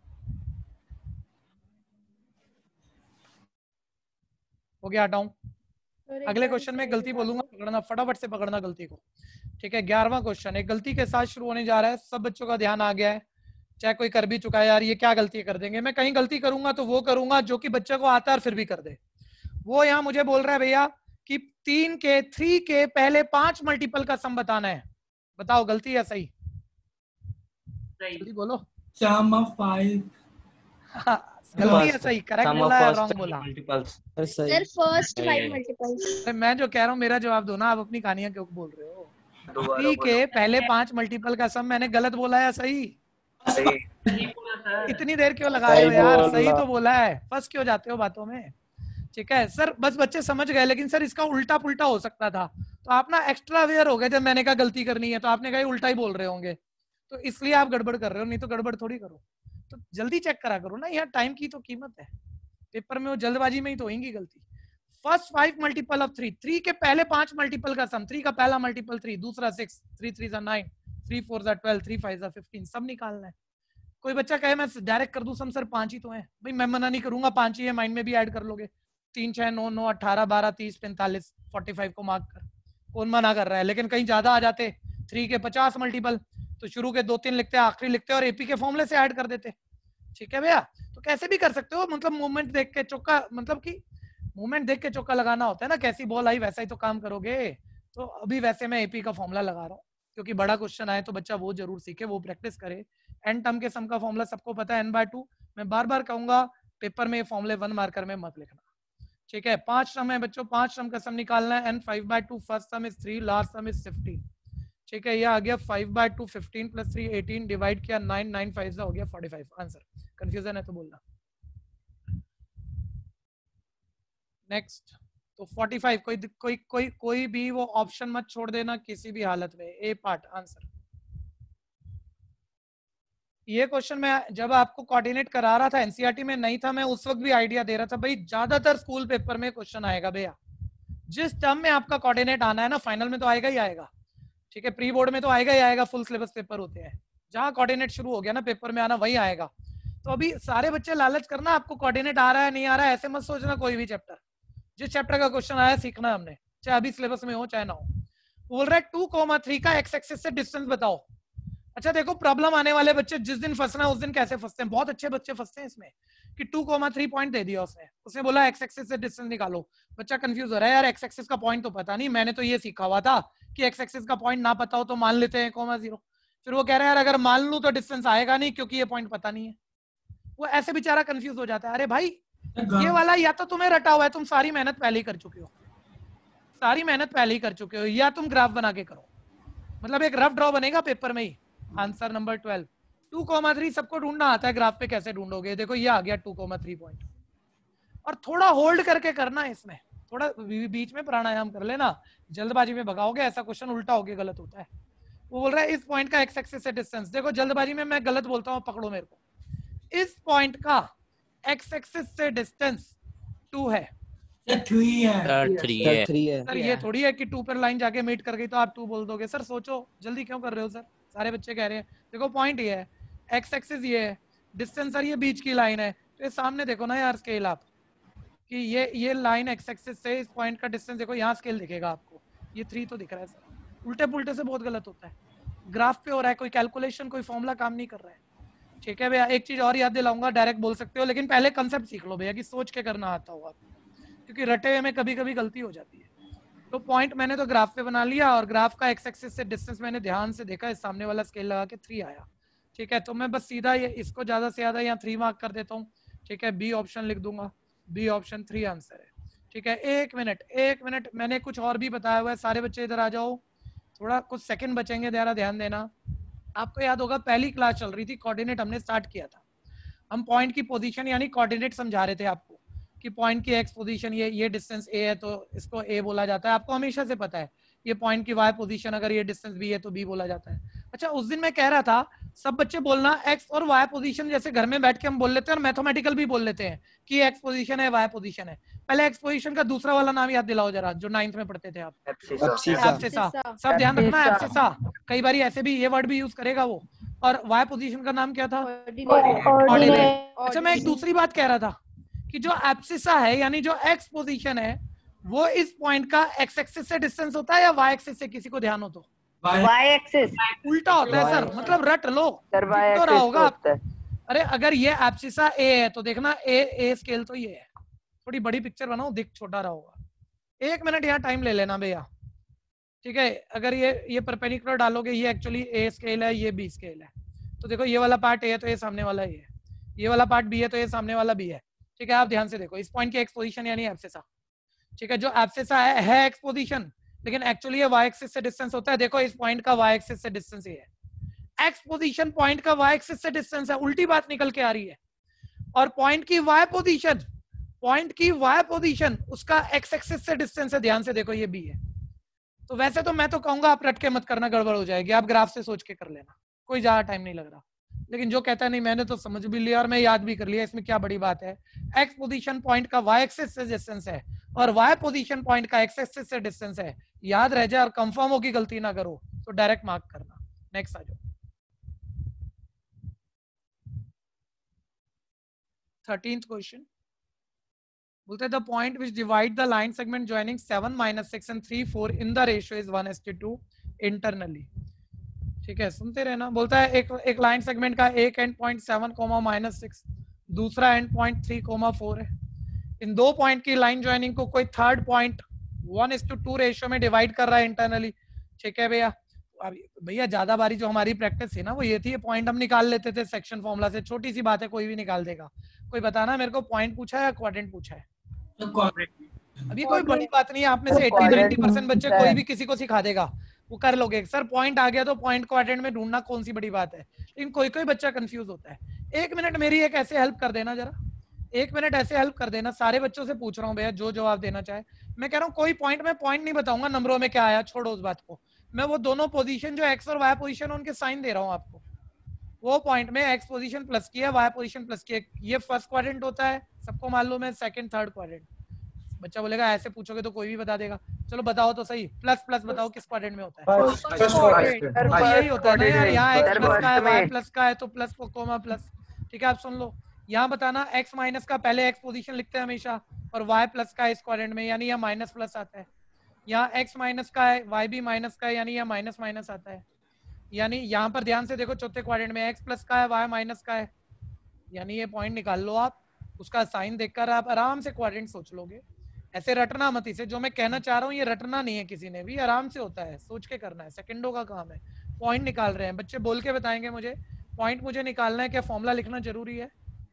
हो गया, हटाऊं। अगले क्वेश्चन में गलती बोलूंगा, पकड़ना, फटाफट से पकड़ना गलती को, ठीक है। 11वां क्वेश्चन एक गलती के साथ शुरू होने जा रहा है। सब बच्चों का ध्यान आ गया है, चाहे कोई कर भी चुका है यार, ये क्या गलती कर देंगे। मैं कहीं गलती करूंगा तो वो करूंगा जो कि बच्चे को आता है और फिर भी कर दे। वो यहाँ मुझे बोल रहा है भैया कि 3 के पहले 5 मल्टीपल का सम बताना है। बताओ गलती या सही? जल्दी बोलो। sum of 5 गलती या सही? करेक्ट बोला या रॉन्ग बोला? Sir first 5 multiples. मैं जो कह रहा हूँ मेरा जवाब दो ना, आप अपनी कहानियां क्यों बोल रहे हो? 3 के पहले 5 मल्टीपल का सम मैंने गलत बोला या सही? इतनी देर क्यों लगा रहे हो यार? सही तो बोला है, फंस क्यों जाते हो बातों में? ठीक है सर, बस बच्चे समझ गए, लेकिन सर इसका उल्टा पुल्टा हो सकता था। तो आप ना एक्स्ट्रा अवेयर हो गए, जब मैंने कहा गलती करनी है तो आपने कहा उल्टा ही बोल रहे होंगे, तो इसलिए आप गड़बड़ कर रहे हो, नहीं तो गड़बड़ थोड़ी करो। तो जल्दी चेक करा करो ना यार, टाइम की तो कीमत है। पेपर में वो जल्दबाजी में ही तो होगी गलती। फर्स्ट 5 मल्टीपल ऑफ 3, 3 के पहले 5 मल्टीपल का सम, 3 का पहला मल्टीपल 3, दूसरा 6, 3 3 = 9, 3 4 = 12, 3 5 = 15, सब निकालना है। कोई बच्चा कहे मैं डायरेक्ट कर दूं सम, सर 5 ही तो है भाई, मैं मना नहीं करूंगा, 5 ही है, माइंड में भी ऐड कर लोगे। 3 6 9 9 18 12 30 45 45 को मार्क कर, कौन मना कर रहा है? लेकिन कहीं ज्यादा आ जाते 3 के 50 मल्टीपल, तो शुरू के 2 3 लिखते, आखिरी लिखते और एपी के फॉर्मूले से ऐड कर देते, ठीक है भैया। तो कैसे भी कर सकते हो, मतलब मूवमेंट देख के चौका, मतलब कि मूवमेंट देख के चौका लगाना होता है ना, कैसी बॉल आई वैसा ही तो काम करोगे। तो अभी वैसे मैं एपी का फॉर्मूला लगा रहा हूँ, क्योंकि बड़ा क्वेश्चन आए तो बच्चा वो जरूर सीखे, वो प्रैक्टिस करे। एन टर्म के सम का फॉर्मूला सबको पता है, n/2। मैं बार बार कहूंगा पेपर में फॉर्मूले 1 मार्कर में मत लिखना, ठीक है। 5 टर्म है बच्चों, 5 टर्म का सम निकालना है। n 5/2, first sum is 3, last sum is 15, ठीक है। ये आ गया 5/2, 15 + 3 18, डिवाइड किया 9 9 5 हो गया 45 आंसर। कंफ्यूजन है तो बोलना। नेक्स्ट, तो 45, कोई भी वो ऑप्शन मत छोड़ देना किसी भी हालत में। A part answer. ये क्वेश्चन मैं जब आपको कोऑर्डिनेट करा रहा था, एनसीईआरटी में नहीं था, मैं उस वक्त भी आइडिया दे रहा था भाई, ज्यादातर स्कूल पेपर में क्वेश्चन आएगा भैया, जिस टर्म में आपका कोऑर्डिनेट आना है ना, फाइनल में तो आएगा ही आएगा, ठीक है। प्री बोर्ड में तो आएगा ही आएगा, फुल सिलेबस पेपर होते हैं, जहां कोऑर्डिनेट शुरू हो गया ना पेपर में आना, वही आएगा। तो अभी सारे बच्चे लालच करना, आपको कोऑर्डिनेट आ रहा है नहीं आ रहा है, ऐसे मत सोचना। कोई भी चैप्टर, जिस चैप्टर का क्वेश्चन आया सीखना हमने, चाहे अभी सिलेबस में हो चाहे ना हो। बोल रहा है 2,3 का एक्स एक्सिस से डिस्टेंस बताओ। अच्छा देखो, प्रॉब्लम आने वाले बच्चे जिस दिन फंसना है उस दिन कैसे फंसते हैं, बहुत अच्छे बच्चे फंसते हैं इसमें कि 2,3 पॉइंट दे दिया उसने बोला एक्स एक्सिस से डिस्टेंस निकालो। बच्चा कंफ्यूज हो रहा है, यार एक्स एक्सिस का पॉइंट तो पता नहीं, मैंने तो ये सीखा हुआ था कि एक्स एक्सिस का पॉइंट ना पता हो तो मान लेते हैं 0,0। फिर वो कह रहा है यार अगर मान लूं तो डिस्टेंस आएगा नहीं क्योंकि ये पॉइंट पता नहीं है। वो ऐसे बेचारा कंफ्यूज हो जाता है। अरे भाई ये वाला या तो तुम्हें रटा हुआ है, तुम सारी मेहनत पहले ही कर चुके हो, सारी मेहनत पहले ही कर चुके हो, या तुम ग्राफ बना के करो, मतलब एक रफ ड्रॉ बनेगा पेपर में ही। आंसर नंबर 12, 2,3 सबको ढूंढना आता है, ग्राफ पे कैसे ढूंढोगे? देखो ये आ गया 2,3 पॉइंट। और थोड़ा होल्ड करके करना है इसमें, थोड़ा बीच में प्राणायाम कर लेना, जल्दबाजी में भगाओगे ऐसा क्वेश्चन उल्टा होके गलत होता है। वो बोल रहा है इस पॉइंट का एक्स एक्सिस से डिस्टेंस, देखो जल्दबाजी में मैं गलत बोलता हूँ, पकड़ो मेरे को। इस पॉइंट का एक्स एक्सिस से डिस्टेंस 2 है, 3 है सर ये थोड़ी है कि 2 पर लाइन जाके मीट कर गई तो आप 2 बोल दोगे। सर सोचो, जल्दी क्यों कर रहे हो सर? सारे बच्चे कह रहे हैं। देखो पॉइंट ये है, एक्स एक्सिस ये है, डिस्टेंस सर ये बीच की लाइन है, तो ये सामने देखो ना यार स्केल आप, कि ये लाइन एक्स एक्सिस से इस पॉइंट का डिस्टेंस देखो, यहाँ स्केल दिखेगा आपको, ये 3 तो दिख रहा है सर। उल्टे पुल्टे से बहुत गलत होता है, ग्राफ पे हो रहा है, कोई कैलकुलेशन कोई फॉर्मूला काम नहीं कर रहा है। ठीक है भैया, एक चीज और याद दिलाऊंगा, डायरेक्ट बोल सकते हो, लेकिन पहले कंसेप्ट सीख लो भैया कि सोच के करना आता हो आपको, क्योंकि रटे हुए में कभी कभी गलती हो जाती है। तो पॉइंट मैंने तो ग्राफ पे बना लिया, और ग्राफ का एक्स एक्सिस से डिस्टेंस मैंने ध्यान से देखा, इस सामने वाला स्केल लगा के 3 आया। ठीक है, तो मैं बस सीधा ये इसको ज्यादा से ज्यादा यहाँ 3 मार्क कर देता हूँ। ठीक है, बी ऑप्शन लिख दूंगा, बी ऑप्शन 3 आंसर है। ठीक है, एक मिनट मैंने कुछ और भी बताया हुआ है, सारे बच्चे इधर आ जाओ, थोड़ा कुछ सेकंड बचेंगे, जरा ध्यान देना। आपको याद होगा पहली क्लास चल रही थी, कोऑर्डिनेट हमने स्टार्ट किया था, हम पॉइंट की पोजीशन यानी कोऑर्डिनेट समझा रहे थे आपको कि पॉइंट की एक्स पोजीशन ये डिस्टेंस ए है तो इसको ए बोला जाता है, आपको हमेशा से पता है। ये पॉइंट की वाई पोजीशन अगर ये डिस्टेंस बी है तो बी बोला जाता है। अच्छा, उस दिन मैं कह रहा था सब बच्चे बोलना एक्स और वाई पोजीशन, जैसे घर में बैठ के हम बोल लेते हैं और मैथमेटिकल भी बोल लेते हैं कि एक्स पोजीशन है वाई पोजीशन है। पहले एक्स पोजीशन का दूसरा वाला नाम याद दिलाओ जरा, जो 9th में पढ़ते थे आप, एब्सिसा। सब ध्यान रखना, एब्सिसा। कई बार ऐसे भी ये वर्ड भी यूज करेगा वो। और वाई पोजीशन का नाम क्या था? कोऑर्डिनेट। अच्छा, मैं एक दूसरी बात कह रहा था कि जो एब्सिसा है यानी जो एक्स पोजीशन है वो इस पॉइंट का एक्स एक्सिस से डिस्टेंस होता है या वाई एक्सिस से? किसी को ध्यान हो तो? वाई एक्सिस उल्टा होता है सर, मतलब रट लो सर, वाई तो एक्सिस रहा होगा होता है। आपको। अरे अगर ये एब्सिसा ए है तो देखना ए स्केल तो ये है, थोड़ी बड़ी पिक्चर बनाओ, दिख छोटा रहा होगा। 1 मिनट यहाँ टाइम ले लेना भैया। ठीक है, अगर ये परपेंडिकुलर डालोगे, ये एक्चुअली ए स्केल है, ये बी स्केल है, तो देखो ये वाला पार्ट ए है तो ये सामने वाला ए है, ये वाला पार्ट बी है तो ये सामने वाला बी है। ठीक है, आप ध्यान से देखो, इस पॉइंट की एक्स पोजीशन यानी एब्सिसा। ठीक है, जो एब्सिसा है एक्स पोजीशन, लेकिन एक्चुअली ये वाई एक्सिस से डिस्टेंस होता है। देखो इस पॉइंट का वाई एक्सिस से डिस्टेंस ये है, एक्स पोजीशन पॉइंट का वाई एक्सिस से डिस्टेंस है, उल्टी बात निकल के आ रही है। और पॉइंट की वाई पोजीशन उसका एक्स एक्सिस से डिस्टेंस है, ध्यान से देखो ये बी है। तो वैसे तो मैं तो कहूंगा आप रट के मत करना, गड़बड़ हो जाएगी, आप ग्राफ से सोच के कर लेना, कोई ज्यादा टाइम नहीं लग रहा। लेकिन जो कहता है नहीं मैंने तो समझ भी लिया और मैं याद भी कर लिया, इसमें क्या बड़ी बात है। एक्स पोजीशन पॉइंट का वाई एक्सिस से डिस्टेंस है और वाई पोजीशन पॉइंट का एक्स एक्सिस से डिस्टेंस है, याद रह जाए और कंफर्म हो की गलती ना करो तो डायरेक्ट मार्क करना। नेक्स्ट आ जाओ, 13th क्वेश्चन। बोलते हैं the point which divide the line segment joining 7, -6 and 3, 4 in the ratio is 1:2 internally. ठीक है, सुनते रहना। बोलता है एक लाइन सेगमेंट का एक एंड पॉइंट 7, -6, दूसरा एंड पॉइंट 3, 4 है। इन दो पॉइंट की लाइन ज्वाइनिंग को कोई थर्ड पॉइंट 1:2 रेशियो में डिवाइड कर रहा है इंटरनली। ठीक है भैया, अब भैया ज्यादा बारी जो हमारी प्रैक्टिस थी ना वो ये थी, ये पॉइंट हम निकाल लेते थे सेक्शन फॉर्मूला से, छोटी सी बात है, कोई भी निकाल देगा। कोई बताना मेरे को पॉइंट पूछा है या क्वाड्रेंट पूछा है? अभी कोई बड़ी बात नहीं है, आप में से 80-90% बच्चे कोई भी किसी को सिखा देगा, वो कर लोगे। सर पॉइंट आ गया तो पॉइंट क्वाड्रेंट में ढूंढना कौन सी बड़ी बात है, लेकिन कोई कोई बच्चा कंफ्यूज होता है। 1 मिनट मेरी एक ऐसे हेल्प कर देना जरा, 1 मिनट ऐसे हेल्प कर देना, सारे बच्चों से पूछ रहा हूँ भैया जो जवाब देना चाहे। मैं कह रहा हूँ कोई पॉइंट में पॉइंट नहीं बताऊंगा नंबरों में क्या आया, छोड़ो उस बात को। मैं वो दोनों पोजीशन जो एक्स और वाई पोजीशन उनके साइन दे रहा हूँ आपको। वो पॉइंट में एक्स पोजीशन प्लस की है, वाई पोजीशन प्लस की है, ये फर्स्ट क्वाड्रेंट होता है, सबको मालूम है। सेकंड थर्ड क्वाड्रेंट, बच्चा बोलेगा ऐसे पूछोगे तो कोई भी बता देगा, चलो बताओ तो सही। प्लस प्लस बताओ किस क्वाड्रेंट में होता है? तो यही होता है ना यार, यहाँ एक्स प्लस का है, वाई प्लस का है तो प्लस कोमा प्लस। ठीक है, आप सुन लो, यहाँ बताना एक्स माइनस का पहले एक्स पोजीशन लिखते हैं हमेशा, और वाई प्लस का इस क्वाड्रेंट में, यानी यहाँ माइनस प्लस आता है। यहाँ एक्स माइनस का है, वाई भी माइनस का है, यानी यहाँ माइनस माइनस आता है। यानी यहाँ पर ध्यान से देखो, चौथे क्वाड्रेंट में एक्स प्लस का है, वाई माइनस का है, यानी ये पॉइंट निकाल लो आप, उसका साइन देखकर आप आराम से क्वाड्रेंट सोच लोगे। ऐसे रटना मत इसे, जो मैं कहना चाह रहा हूँ ये रटना नहीं है किसी ने भी, आराम से होता है, सोच के करना है, सेकंडों का काम है। पॉइंट निकाल रहे हैं बच्चे, बोल के बताएंगे मुझे पॉइंट मुझे निकालना है, क्या फॉर्मूला लिखना जरूरी है?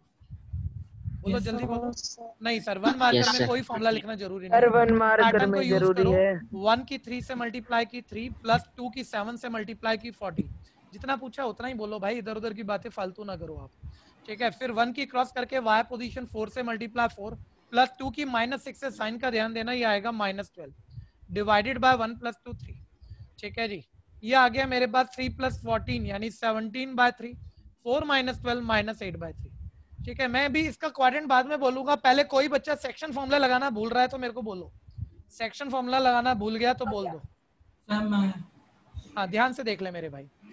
बोलो जल्दी बोलो। नहीं सर, 1 मार्कर में कोई फॉर्मूला लिखना जरूरी नहीं है, 1 मार्कर में जरूरी है। 1 की 3 से मल्टीप्लाई की 3 प्लस 2 की 7 से मल्टीप्लाई की 40, जितना पूछा उतना ही बोलो भाई, इधर उधर की बातें फालतू ना करो आप। ठीक है, फिर 1 की क्रॉस करके वाई पोजीशन 4 से मल्टीप्लाई 4 प्लस 2 की -6 से साइन का ध्यान देना, ये आएगा -12 डिवाइडेड बाय 1 + 2 3। ठीक है जी, ये आ गया मेरे पास 3 + 14 यानी 17/3, 4 - 12 -8/3। ठीक है, मैं भी इसका क्वाड्रेंट बाद में बोलूंगा, पहले कोई बच्चा सेक्शन फॉर्मूला लगाना भूल रहा है तो मेरे को बोलो, सेक्शन फॉर्मूला लगाना भूल गया तो बोल दो। हाँ ध्यान से देख ले मेरे भाई,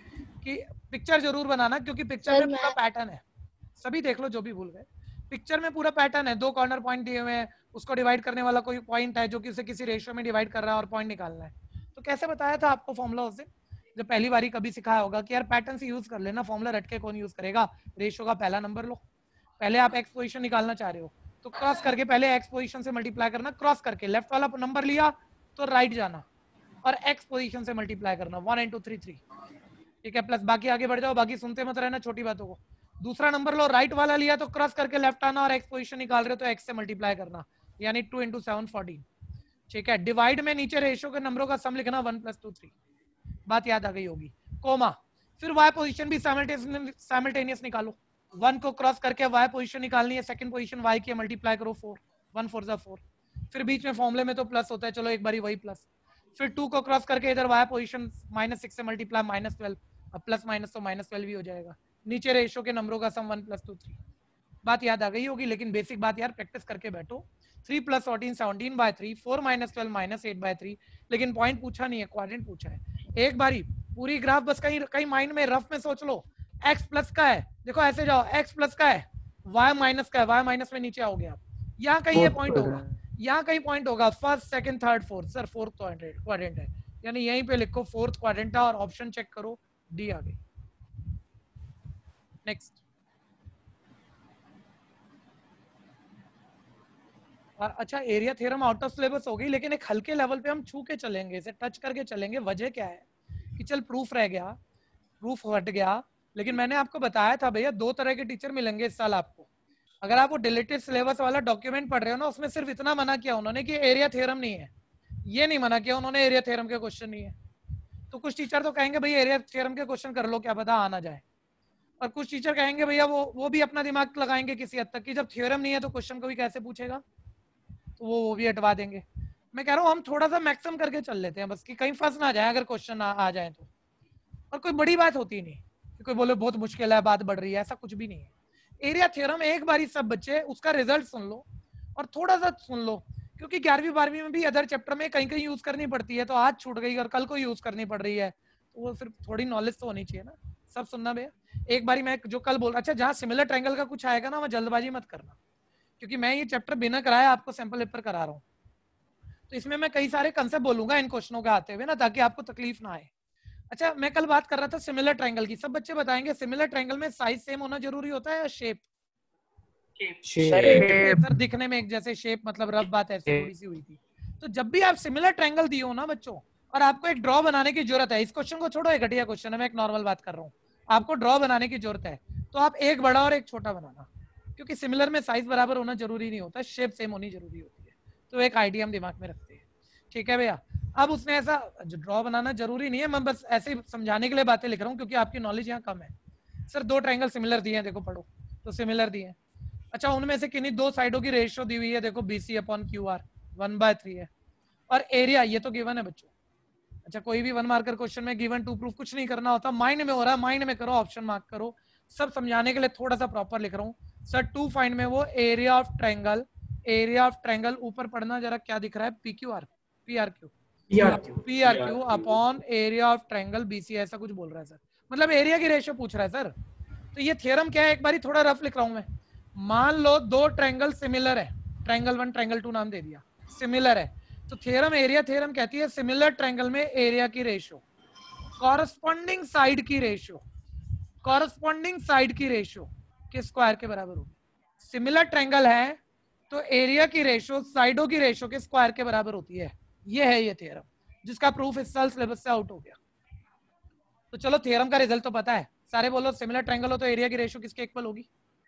कि पिक्चर जरूर बनाना, क्योंकि पिक्चर सर, में पूरा पैटर्न है। सभी देख लो जो भी भूल गए, पिक्चर में पूरा पैटर्न है। 2 कॉर्नर पॉइंट दिए हुए हैं, उसको डिवाइड करने वाला कोई पॉइंट है जो कि उसे किसी रेशियो में डिवाइड कर रहा है और पॉइंट निकालना है। तो कैसे बताया था आपको फॉर्मूला उस दिन, जब पहली बारी कभी सिखाया होगा कि यार पैटर्न से यूज कर लेना, फॉर्मूला रट के कौन यूज करेगा। रेशियो का पहला नंबर लो, पहले आप एक्स पोजीशन निकालना चाह रहे हो तो क्रॉस करके पहले एक्स पोजीशन से मल्टीप्लाई करना, क्रॉस करके लेफ्ट वाला नंबर लिया तो राइट जाना और एक्स पोजीशन से मल्टीप्लाई करना, 1 × 3 3, ठीक है, प्लस बाकी आगे बढ़ जाओ, बाकी सुनते मत रहना छोटी बातों को। दूसरा नंबर लो, राइट वाला लिया तो क्रॉस करके लेफ्ट आना और एक्स पोजीशन निकाल रहे हो तो एक्स से मल्टीप्लाई करना, यानी 2 × 7 14, ठीक है। डिवाइड में नीचे रेशियो के नंबरों का सम लिखना, 1 + 2 3, बात याद आ गई होगी। कोमा, फिर वाई पोजीशन भी साइमल्टेनियस निकालो, 1 को क्रॉस करके वाई पोजीशन निकालनी है, सेकंड पोजीशन वाई की मल्टीप्लाई करो 4, 1 4 = 4, फिर बीच में फॉर्मूले में तो प्लस होता है, चलो एक बारी वही प्लस, फिर 2 को क्रॉस करके इधर वाई पोजीशन -6 से मल्टीप्लाई -12, अब प्लस माइनस तो -12 भी हो जाएगा, नीचे रेशियो के नंबरों का सम 1 + 2 3, बात याद आ गई होगी। लेकिन बेसिक बात यार प्रैक्टिस करके बैठो, 3 + 14 17/3, 4 - 12 -8/3, लेकिन पॉइंट पूछा नहीं है, क्वाड्रेंट पूछा है। एक बारी पूरी ग्राफ बस कहीं माइंड में रफ में सोच लो, x प्लस का है, देखो ऐसे जाओ, x प्लस का है, y माइनस का है, y माइनस में नीचे आओगे आप, यहाँ कहीं ये पॉइंट होगा, यहाँ कहीं पॉइंट होगा, first second third fourth, sir fourth quadrant है, यानी यहीं पे लिखो फोर्थ क्वाड्रेंट है और ऑप्शन चेक करो, डी आ गई। नेक्स्ट, अच्छा area theorem out of syllabus हो गई, लेकिन एक हल्के लेवल पे हम छू के चलेंगे, इसे टच करके चलेंगे। वजह क्या है कि चल प्रूफ रह गया, प्रूफ हट गया, लेकिन मैंने आपको बताया था भैया 2 तरह के टीचर मिलेंगे इस साल आपको। अगर आप वो डिलीटेड सिलेबस वाला डॉक्यूमेंट पढ़ रहे हो ना, उसमें सिर्फ इतना मना किया उन्होंने कि एरिया थ्योरम नहीं है, ये नहीं मना किया उन्होंने एरिया थ्योरम के क्वेश्चन नहीं है। तो कुछ टीचर तो कहेंगे भैया एरिया थ्योरम के क्वेश्चन कर लो, क्या पता आ ना जाए, और कुछ टीचर कहेंगे भैया वो भी अपना दिमाग लगाएंगे किसी हद तक कि जब थ्योरम नहीं है तो क्वेश्चन को भी कैसे पूछेगा, तो वो भी हटवा देंगे। मैं कह रहा हूँ हम थोड़ा सा मैक्सिमम करके चल लेते हैं बस, कि कहीं फंस ना जाए अगर क्वेश्चन आ जाए तो, और कोई बड़ी बात होती नहीं कि कोई बोले बहुत मुश्किल है, बात बढ़ रही है, ऐसा कुछ भी नहीं है। एरिया थ्योरम एक बारी सब बच्चे उसका रिजल्ट सुन लो और थोड़ा सा सुन लो, क्योंकि 11वीं 12वीं में भी अदर चैप्टर में कहीं कहीं यूज करनी पड़ती है, तो आज छूट गई और कल को यूज करनी पड़ रही है, तो वो फिर थोड़ी नॉलेज तो होनी चाहिए ना, सब सुनना भैया। एक बारी मैं जो कल बोल, अच्छा जहाँ सिमिलर ट्रायंगल का कुछ आएगा ना, वहाँ जल्दबाजी मत करना, क्योंकि मैं ये चैप्टर बिना कराया आपको सैंपल पेपर करा रहा हूँ, तो इसमें मैं कई सारे कंसेप्ट बोलूंगा इन क्वेश्चनों के आते हुए ना, ताकि आपको तकलीफ ना आए। अच्छा मैं कल बात कर रहा था सिमिलर ट्रायंगल की, सब बच्चे बताएंगे सिमिलर ट्रायंगल में साइज सेम होना जरूरी होता है या शेप? सर दिखने में एक जैसे शेप, मतलब रफ बात ऐसी थोड़ी सी हुई थी। तो जब भी आप सिमिलर ट्रायंगल दिए हो ना बच्चों, और आपको एक ड्रॉ बनाने की जरूरत है, इस क्वेश्चन को छोड़ो, एक घटिया क्वेश्चन है, मैं एक नॉर्मल बात कर रहा हूँ, आपको ड्रॉ बनाने की जरूरत है, तो आप एक बड़ा और एक छोटा बनाना, क्योंकि सिमिलर में साइज बराबर होना जरूरी नहीं होता, शेप सेम होनी जरूरी होती है, तो एक आइडिया हम दिमाग में रखते हैं, ठीक है भैया। अब उसने ऐसा ड्रॉ बनाना जरूरी नहीं है, मैं बस ऐसे ही समझाने के लिए बातें लिख रहा हूँ, क्योंकि आपकी नॉलेज यहाँ कम है। सर 2 ट्रायंगल सिमिलर दिए हैं, देखो पढ़ो, तो सिमिलर दिए हैं। अच्छा उनमें से किन्हीं 2 साइडों की रेशियो दी हुई है, देखो BC/QR 1/3 है, और एरिया ये तो गिवन है बच्चों। अच्छा कोई भी 1 मार्कर क्वेश्चन में गिवन टू प्रूफ कुछ नहीं करना होता, माइंड में हो रहा है माइंड में करो, ऑप्शन मार्क करो, सब समझाने के लिए थोड़ा सा प्रॉपर लिख रहा हूँ। सर 2 फाइंड में वो एरिया ऑफ ट्रायंगल ऊपर पढ़ना जरा, क्या दिख रहा है, PRQ upon area of triangle BC, ऐसा कुछ बोल रहा है सर, मतलब एरिया की रेशियो पूछ रहा है सर। तो ये थ्योरम क्या है, एक बारी थोड़ा रफ लिख रहा हूं मैं। मान लो 2 ट्रायंगल सिमिलर है, ट्रायंगल 1 ट्रायंगल 2 नाम दे दिया, सिमिलर है, तो थ्योरम एरिया थ्योरम कहती है सिमिलर ट्रायंगल में एरिया की रेशियो कॉरस्पॉन्डिंग साइड की रेशियो के स्क्वायर के बराबर होगी। सिमिलर ट्रायंगल है तो एरिया की रेशियो साइडों की रेशियो के स्क्वायर के बराबर होती है, ये है ये थ्योरम, जिसका प्रूफ इस साल सिलेबस से आउट हो गया। तो चलो थ्योरम का रिजल्ट तो पता है, सारे बोलो सिमिलर ट्रायंगल हो तो एरिया की रेशियो किसके इक्वल होगी,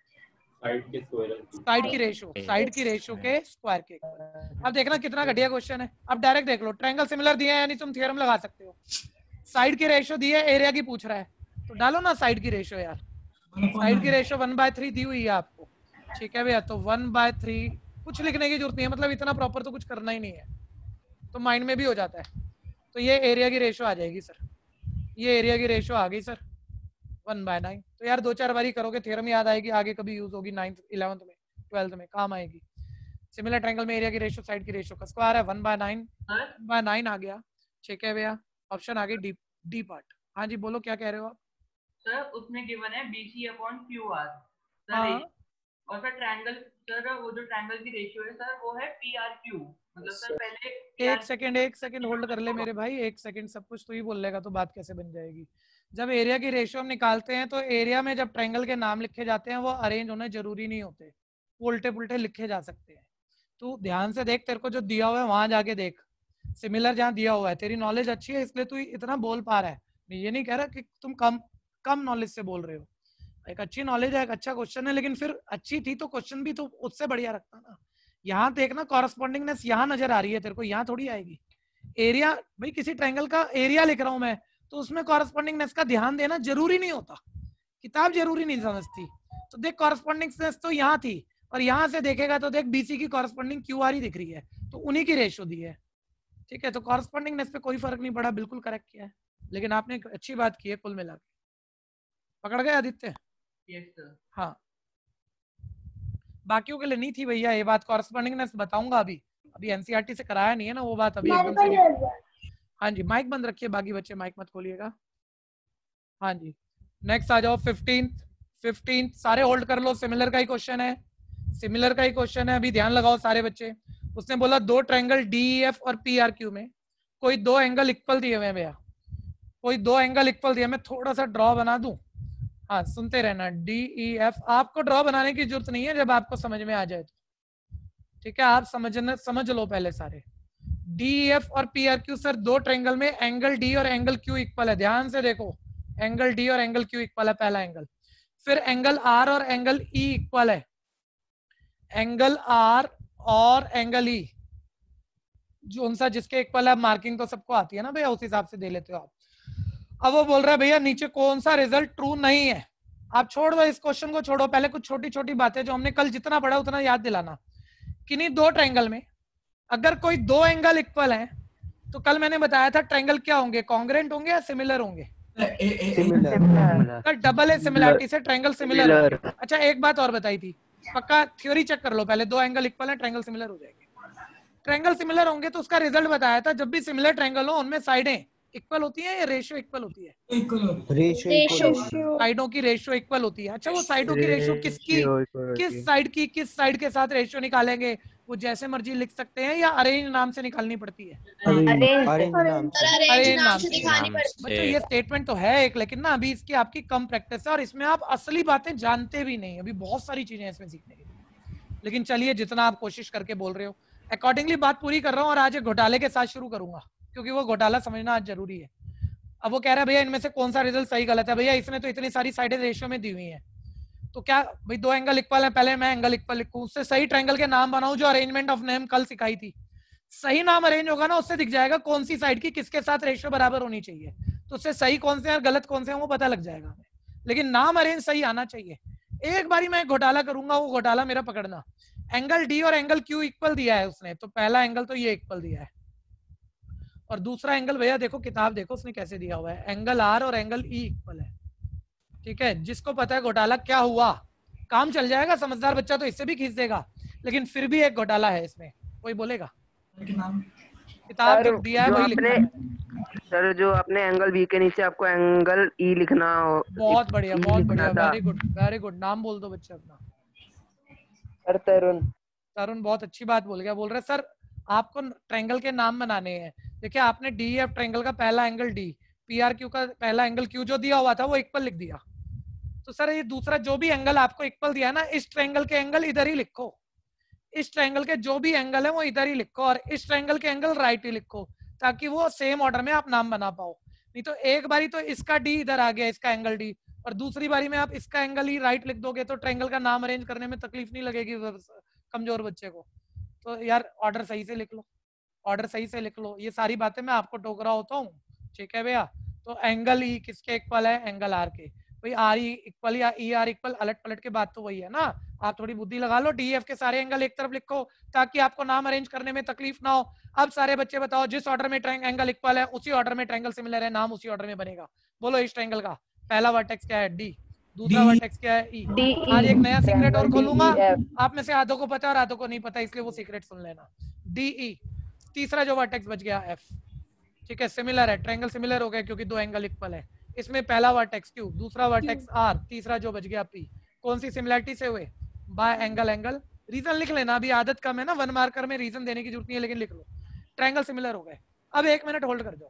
साइड की रेशियो के स्क्वायर के इक्वल। अब देखना कितना घटिया क्वेश्चन है, अब डायरेक्ट देख लो, ट्रायंगल सिमिलर दिया है यानी तुम थ्योरम लगा सकते हो, साइड की रेशियो दी है, एरिया की पूछ रहा है, तो डालो ना साइड की रेशियो यार, साइड की रेशियो 1/3 दी हुई है आपको, ठीक है भैया, तो 1/3 कुछ लिखने की जरूरत नहीं है, मतलब इतना प्रॉपर तो कुछ करना ही नहीं है, तो माइंड में भी हो जाता है। तो ये एरिया की रेशियो आ जाएगी सर, ये एरिया की रेशियो आ गई सर 1/9। तो यार 2-4 बारी करोगे थ्योरम याद आएगी, आगे कभी यूज होगी 9th 11th में 12th में काम आएगी। सिमिलर ट्रायंगल में एरिया की रेशियो साइड की रेशियो का स्क्वायर है, 1/9 आ गया, ठीक है भैया। ऑप्शन आ गई डी पार्ट। हाँ जी बोलो क्या कह रहे हो आप? सर उसमें गिवन है BC अपॉन QR सर हाँ। और सर ट्रायंगल सर वो जो ट्रायंगल की रेशियो है सर वो है PRQ मतलब सर पहले एक सेकंड होल्ड कर ले मेरे भाई, एक सेकंड। सब कुछ तू ही बोल लेगा तो बात कैसे बन जाएगी। जब एरिया की रेशियो हम निकालते हैं तो एरिया में जब ट्रायंगल के नाम लिखे जाते हैं वो अरेंज होने जरूरी नहीं होते, उल्टे पुल्टे लिखे जा सकते हैं। तू ध्यान से देख, तेरे को जो दिया हुआ है वहां जाके देख, सिमिलर जहाँ दिया हुआ है। तेरी नॉलेज अच्छी है इसलिए तू इतना बोल पा रहा है, मैं ये नहीं कह रहा कि तुम कम नॉलेज से बोल रहे हो। एक अच्छी नॉलेज है, एक अच्छा क्वेश्चन है, लेकिन फिर अच्छी थी तो क्वेश्चन भी तो उससे बढ़िया रखता ना। यहाँ देखना कॉरस्पॉन्डिंगनेस यहाँ नजर आ रही है तेरे को, यहाँ थोड़ी आएगी। एरिया भाई किसी ट्रायंगल का एरिया लिख रहा हूं मैं तो उसमें कॉरस्पॉन्डिंगनेस का ध्यान देना जरूरी नहीं होता, किताब जरूरी नहीं समझती। तो देख कॉरस्पॉन्डिंगनेस तो यहाँ थी, और यहाँ से देखेगा तो देख BC की कॉरस्पॉन्डिंग QR ही दिख रही है, तो उन्हीं की रेशियो दी है। ठीक है, तो कॉरस्पॉन्डिंगनेस पे कोई फर्क नहीं पड़ा, बिल्कुल करेक्ट किया है। लेकिन आपने एक अच्छी बात की है कुल मिला के। पकड़ गए आदित्य? Yes sir. हाँ, बाकियों के लिए नहीं थी भैया ये बात। कॉरस्पॉन्डिंगनेस बताऊंगा अभी NCERT से कराया नहीं है ना वो बात, अभी एकदम से नहीं। हाँ जी, माइक बंद रखिए, बाकी बच्चे माइक मत खोलिएगा। हाँ जी, नेक्स्ट आ जाओ। 15 सारे होल्ड कर लो, सिमिलर का ही क्वेश्चन है, सिमिलर का ही क्वेश्चन है। अभी ध्यान लगाओ सारे बच्चे। उसने बोला दो ट्रायंगल DEF और PRQ में कोई दो एंगल इक्वल दिए हुए हैं भैया, कोई दो एंगल इक्वल दिए। मैं थोड़ा सा ड्रॉ बना दूं, हाँ सुनते रहना। DEF आपको ड्रॉ बनाने की जरूरत नहीं है जब आपको समझ में आ जाए तो, ठीक है। आप समझ लो पहले सारे। DEF और PRQ सर दो ट्रायंगल में एंगल D और एंगल Q इक्वल है, ध्यान से देखो। एंगल D और एंगल Q इक्वल है, पहला एंगल। फिर एंगल R और एंगल E इक्वल है, एंगल R और एंगल E जो सा जिसके इक्वल है। मार्किंग तो सबको आती है ना भैया, उस हिसाब से दे लेते हो आप। अब वो बोल रहा है भैया नीचे कौन सा रिजल्ट ट्रू नहीं है। आप छोड़ दो इस क्वेश्चन को, छोड़ो। पहले कुछ छोटी छोटी बातें जो हमने कल जितना पढ़ा उतना याद दिलाना। किन्हीं दो ट्रायंगल में अगर कोई दो एंगल इक्वल हैं तो कल मैंने बताया था ट्रायंगल क्या होंगे, कॉन्ग्रेंट होंगे या सिमिलर होंगे? सिमिलर। डबल ए सिमिलरिटी से ट्रायंगल सिमिलर होंगे। अच्छा एक बात और बताई थी, पक्का थ्योरी चेक कर लो पहले। दो एंगल इक्वल है, ट्रायंगल सिमिलर हो जाएंगे। ट्रायंगल सिमिलर होंगे तो उसका रिजल्ट बताया था, जब भी सिमिलर ट्रायंगल हो उनमें साइडें इक्वल होती है या रेशियो इक्वल होती है? रेशियो साइडों की रेशियो इक्वल होती है। अच्छा वो साइडों की रेशियो किसकी, किस साइड के साथ रेशियो निकालेंगे? वो जैसे मर्जी लिख सकते हैं या अरेंज नाम से निकालनी पड़ती है? अरेंज नाम से दिखानी पड़ती है। बच्चों ये स्टेटमेंट तो है एक, लेकिन ना अभी इसकी आपकी कम प्रैक्टिस है और इसमें आप असली बातें जानते भी नहीं। अभी बहुत सारी चीजें इसमें सीखने की, लेकिन चलिए जितना आप कोशिश करके बोल रहे हो अकॉर्डिंगली बात पूरी कर रहा हूँ। और आज एक घोटाले के साथ शुरू करूंगा क्योंकि वो घोटाला समझना आज जरूरी है। अब वो कह रहा है भैया इनमें से कौन सा रिजल्ट सही गलत है। भैया इसने तो इतनी सारी साइडें रेशियो में दी हुई हैं, तो क्या भाई दो एंगल इक्वल है, पहले मैं एंगल इक्वल लिखूं, उससे सही ट्रायंगल के नाम बनाऊं जो अरेंजमेंट ऑफ नेम कल सिखाई थी। सही नाम अरेंज होगा ना, उससे दिख जाएगा कौन सी साइड की किसके साथ रेशियो बराबर होनी चाहिए, तो उससे सही कौन से और गलत कौन से हैं वो पता लग जाएगा हमें। लेकिन नाम अरेंज सही आना चाहिए। एक बारी मैं घोटाला करूंगा, वो घोटाला मेरा पकड़ना। एंगल D और एंगल Q इक्वल दिया है उसने, तो पहला एंगल तो ये इक्वल दिया है, और दूसरा एंगल भैया देखो किताब देखो उसने कैसे दिया हुआ है, एंगल R और एंगल E इक्वल है। ठीक है, जिसको पता है घोटाला क्या हुआ काम चल जाएगा। समझदार बच्चा तो इससे भी खींच देगा, लेकिन फिर भी एक घोटाला है इसमें। कोई बोलेगा? किताब जो दिया है वही लिखना है। सर जो आपने एंगल B के नीचे आपको एंगल E लिखना हो। बहुत बढ़िया, बहुत बढ़िया, वेरी गुड, वेरी गुड। नाम बोल दो बच्चे अपना। सर तरुण। तरुण बहुत अच्छी बात बोल गया। बोल रहे सर आपको ट्रायंगल के नाम बनाने हैं। देखिए आपने DEF ट्रायंगल का पहला एंगल D, PRQ का पहला एंगल Q जो दिया हुआ था वो इक्वल लिख दिया। तो सर ये दूसरा जो भी एंगल आपको इक्वल दिया ना, इस ट्रायंगल के एंगल इधर ही लिखो। इस ट्रायंगल के जो भी एंगल है वो इधर ही लिखो, और इस ट्रायंगल के एंगल राइट ही लिखो, ताकि वो सेम ऑर्डर में आप नाम बना पाओ। नहीं तो एक बारी तो इसका D इधर आ गया, इसका एंगल D, और दूसरी बारी में आप इसका एंगल ही राइट लिख दोगे तो ट्रायंगल का नाम अरेंज करने में तकलीफ नहीं लगेगी कमजोर बच्चे को। तो यार ऑर्डर सही से लिख लो, ऑर्डर सही से लिख लो। ये सारी बातें मैं आपको टोक रहा होता हूँ, ठीक है भैया। तो एंगल E किसके इक्वल है? एंगल R के। भाई R E इक्वल या E R इक्वल, अलट पलट के बात तो वही है ना। आप थोड़ी बुद्धि लगा लो, DEF के सारे एंगल एक तरफ लिखो ताकि आपको नाम अरेंज करने में तकलीफ ना हो। अब सारे बच्चे बताओ जिस ऑर्डर में एंगल इक्वल है उसी ऑर्डर में ट्रायंगल सिमिलर है, नाम उसी ऑर्डर में बनेगा। बोलो इस ट्रायंगल का पहला वर्टेक्स क्या है? D, दूसरा वर्टेक्स क्या है? E। आज एक नया सीक्रेट और खोलूंगा, आप में से आधों को पता है और आधों को नहीं पता, इसलिए वो सीक्रेट सुन लेना। DE, तीसरा जो वर्टेक्स बच गया F। ठीक है, सिमिलर है, ट्रायंगल सिमिलर हो गया क्योंकि दो एंगल इक्वल है। इसमें पहला वर्टेक्स Q, दूसरा वर्टेक्स R, तीसरा जो बच गया P। कौन सी सिमिलरिटी से हुए? Bye angle. रीजन लिख लेना, अभी आदत कम है ना, 1 मार्कर में रीजन देने की जरूरत नहीं है, लेकिन लिख लो। ट्रायंगल सिमिलर हो गए। अब 1 मिनट होल्ड कर जाओ,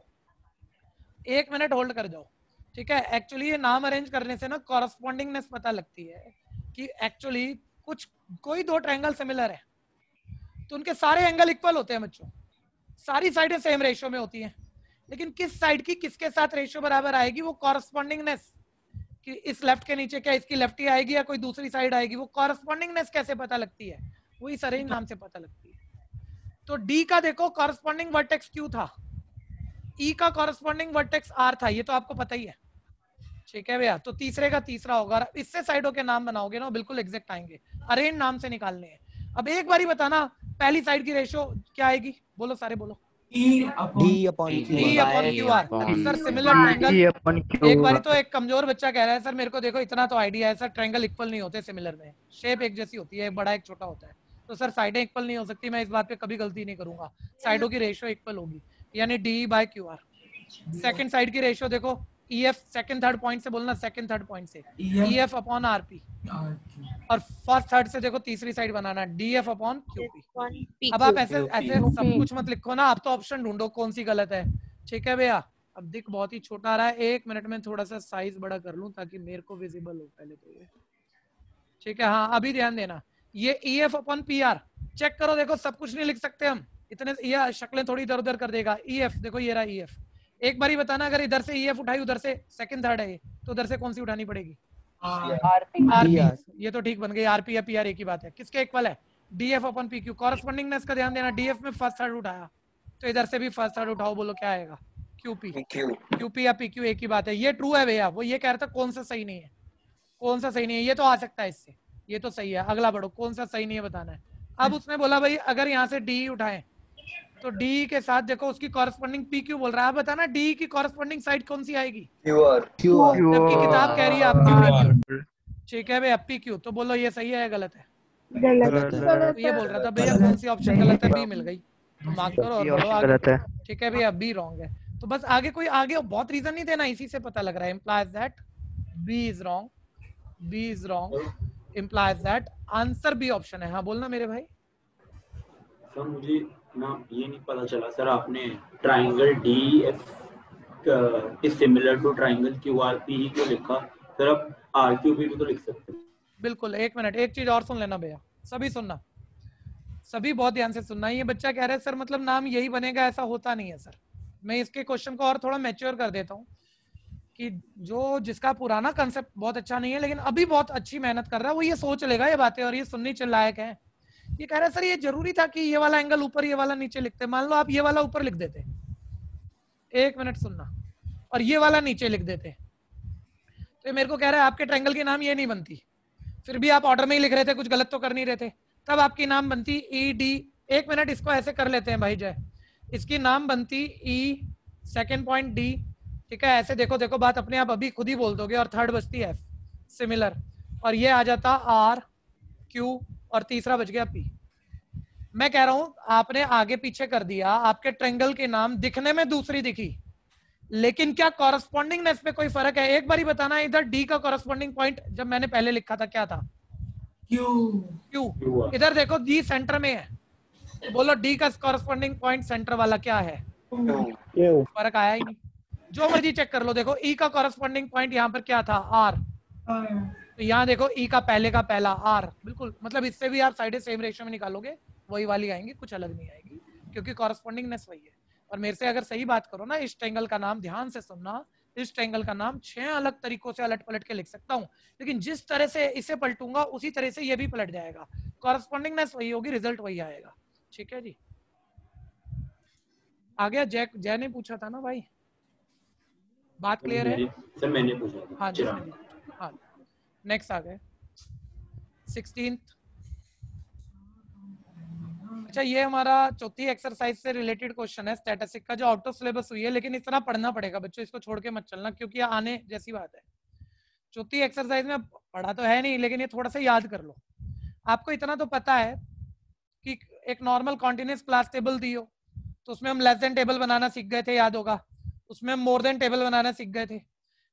1 मिनट होल्ड कर जाओ, ठीक है। एक्चुअली ये नाम अरेंज करने से ना कॉरस्पॉन्डिंगनेस पता लगती है कि एक्चुअली कोई दो ट्रायंगल सिमिलर है तो उनके सारे एंगल इक्वल होते हैं बच्चों, सारी साइडें सेम रेशियो में होती हैं, लेकिन किस साइड की किसके साथ रेशियो बराबर आएगी वो कॉरस्पॉन्डिंगनेस, कि इस लेफ्ट के नीचे क्या इसकी लेफ्ट ही आएगी या कोई दूसरी साइड आएगी, वो कॉरस्पॉन्डिंगनेस कैसे पता लगती है? वो इस अरेंज नाम से पता लगती है। तो डी का देखो कॉरस्पॉन्डिंग वर्टेक्स Q था, ई का कॉरस्पॉन्डिंग वर्टेक्स R था, ये तो आपको पता ही है, ठीक है भैया। तो तीसरे का तीसरा होगा, इससे साइडों के नाम बनाओगे ना बिल्कुल एग्जैक्ट आएंगे, अरेंज नाम से निकालने हैं। अब एक बारी बताना पहली साइड की रेशियो क्या आएगी, बोलो सारे बोलो। D upon QR। Sir similar triangle, एक बारी तो एक कमजोर बच्चा कह रहा है सर मेरे को देखो इतना तो आइडिया है सर, ट्रायंगल इक्वल नहीं होते सिमिलर में, शेप एक जैसी होती है, एक बड़ा एक छोटा होता है, तो सर साइडें इक्वल नहीं हो सकती, मैं इस बात पे कभी गलती नहीं करूंगा, साइडों की रेशियो इक्वल होगी, यानी D/QR। सेकंड साइड की रेशियो देखो EF, सेकंड थर्ड पॉइंट से बोलना, सेकंड थर्ड पॉइंट से EF अपॉन RP, और फर्स्ट थर्ड से देखो तीसरी साइड बनाना DF अपॉन QP। अब आप ऐसे सब कुछ मत लिखो ना, आप तो ऑप्शन ढूंढो कौन सी गलत है, ठीक है भैया। अब दिख बहुत ही छोटा आ रहा है, 1 मिनट में थोड़ा सा साइज बड़ा कर लूं ताकि मेरे को विजिबल हो पहले तो ये, ठीक है। हाँ अभी ध्यान देना, ये EF अपॉन PR चेक करो, देखो सब कुछ नहीं लिख सकते हम, इतने ये शक्लें थोड़ी इधर उधर कर देगा। EF देखो ये रहा EF, एक बारी बताना अगर इधर से EF उठाई उधर से सेकंड थर्ड है तो उधर से कौन सी उठानी पड़ेगी? RP। ये तो ठीक बन गई, RP या PR एक ही बात है, किसके इक्वल है? DF upon PQ। कॉरस्पॉन्डिंगनेस का ध्यान देना, DF में फर्स्ट थर्ड उठाया तो इधर से भी फर्स्ट थर्ड उठाओ, बोलो क्या आएगा? QP या PQ एक ही बात है। ये ट्रू है भैया, वो ये कह रहा था कौन सा सही नहीं है, कौन सा सही नहीं है, ये तो आ सकता है इससे, ये तो सही है, अगला बढ़ो, कौन सा सही नहीं है बताना है। अब उसने बोला भाई अगर यहाँ से D उठाएं तो D के साथ देखो उसकी कॉरस्पॉन्डिंग PQ बोल रहा है, बताना D की कॉरस्पॉन्डिंग साइड कौन सी आएगी? जबकि किताब कह रही है आपकी, ठीक है भैया PQ, तो बोलो ये सही है या गलत है? तो ये बोल रहा था भैया कौन सी ऑप्शन गलत है, B मिल गई, मार्क करो और बोलो आगे, ठीक है भैया B रॉन्ग है। तो बस आगे कोई आगे बहुत रीजन नहीं देना, इसी से पता लग रहा है, implies that B is wrong, B is wrong, implies that answer B option है। हाँ बोलना मेरे भाई। सर मुझे ना ये नहीं पता चला सर, आपने triangle DF is similar to triangle QRP ही क्यों लिखा सर? अब RQP भी तो लिख सकते हैं। बिल्कुल, एक मिनट, एक चीज और सुन लेना भैया, सभी सुनना, सभी बहुत ध्यान से सुनना। ये बच्चा कह रहा है सर मतलब नाम यही बनेगा, ऐसा होता नहीं है सर। मैं इसके क्वेश्चन को और थोड़ा मैच्योर कर देता हूँ कि जो जिसका पुराना कंसेप्ट बहुत अच्छा नहीं है लेकिन अभी बहुत अच्छी मेहनत कर रहा है, वो ये सोच लेगा ये बातें और ये सुननी लायक है। ये कह रहा है सर ये जरूरी था कि ये वाला एंगल ऊपर ये वाला नीचे लिखते, मान लो आप ये वाला ऊपर लिख देते, 1 मिनट सुनना, और ये वाला नीचे लिख देते, तो मेरे को कह रहा है आपके ट्रायंगल की नाम ये नहीं बनती, फिर भी आप ऑर्डर में ही लिख रहे थे, कुछ गलत तो कर नहीं रहे थे, तब आपकी नाम बनती ED। 1 मिनट इसको ऐसे कर लेते हैं भाई जय, इसकी नाम बनती E, सेकेंड पॉइंट D, ठीक है। ऐसे देखो देखो बात अपने आप अभी खुद ही बोल दोगे, और थर्ड बचती F सिमिलर, और ये आ जाता R Q, और तीसरा बच गया P। मैं कह रहा हूं आपने आगे पीछे कर दिया, आपके ट्रायंगल के नाम दिखने में दूसरी दिखी, लेकिन क्या कॉरस्पॉन्डिंगनेस पे कोई फर्क है? एक बार ही बताना, इधर D का कॉरस्पॉन्डिंग पॉइंट जब मैंने पहले लिखा था क्या था? Q। इधर देखो D सेंटर में है, तो बोलो D का कॉरस्पॉन्डिंग पॉइंट सेंटर वाला क्या है? फर्क आया ही नहीं, जो मर्जी चेक कर लो। देखो E का कॉरस्पॉन्डिंग पॉइंट यहाँ पर क्या था? R। तो यहाँ देखो E का पहले का पहला R, बिल्कुल, मतलब इससे भी आप साइडें सेम रेशियो में निकालोगे वही वाली आएंगी, कुछ अलग नहीं आएगी, क्योंकि कॉरस्पॉन्डिंगनेस वही है। और मेरे से अगर सही बात करो ना, इस ट्रायंगल का नाम ध्यान से सुनना, इस ट्रायंगल का नाम 6 अलग तरीकों से अलट पलट के लिख सकता हूँ, लेकिन जिस तरह से इसे पलटूंगा उसी तरह से ये भी पलट जाएगा, कॉरस्पॉन्डिंगनेस वही होगी, रिजल्ट वही आएगा, ठीक है जी। आ गया? जय ने पूछा था ना भाई, बात क्लियर है? सर मैंने पूछा था। हाँ जिसने, हाँ नेक्स्ट आ गए 16th। अच्छा ये हमारा चौथी एक्सरसाइज से रिलेटेड क्वेश्चन है, स्टैटिस्टिक का, जो आउट ऑफ सिलेबस हुई है, लेकिन इतना पढ़ना पड़ेगा बच्चों, इसको छोड़ के मत चलना क्योंकि आने जैसी बात है। चौथी एक्सरसाइज में पढ़ा तो है नहीं, लेकिन ये थोड़ा सा याद कर लो। आपको इतना तो पता है कि एक नॉर्मल कॉन्टिन्यूअस क्लास टेबल दी हो तो उसमें हम लेस देन टेबल बनाना सीख गए थे, याद होगा, उसमें हम मोर देन टेबल बनाना सीख गए थे।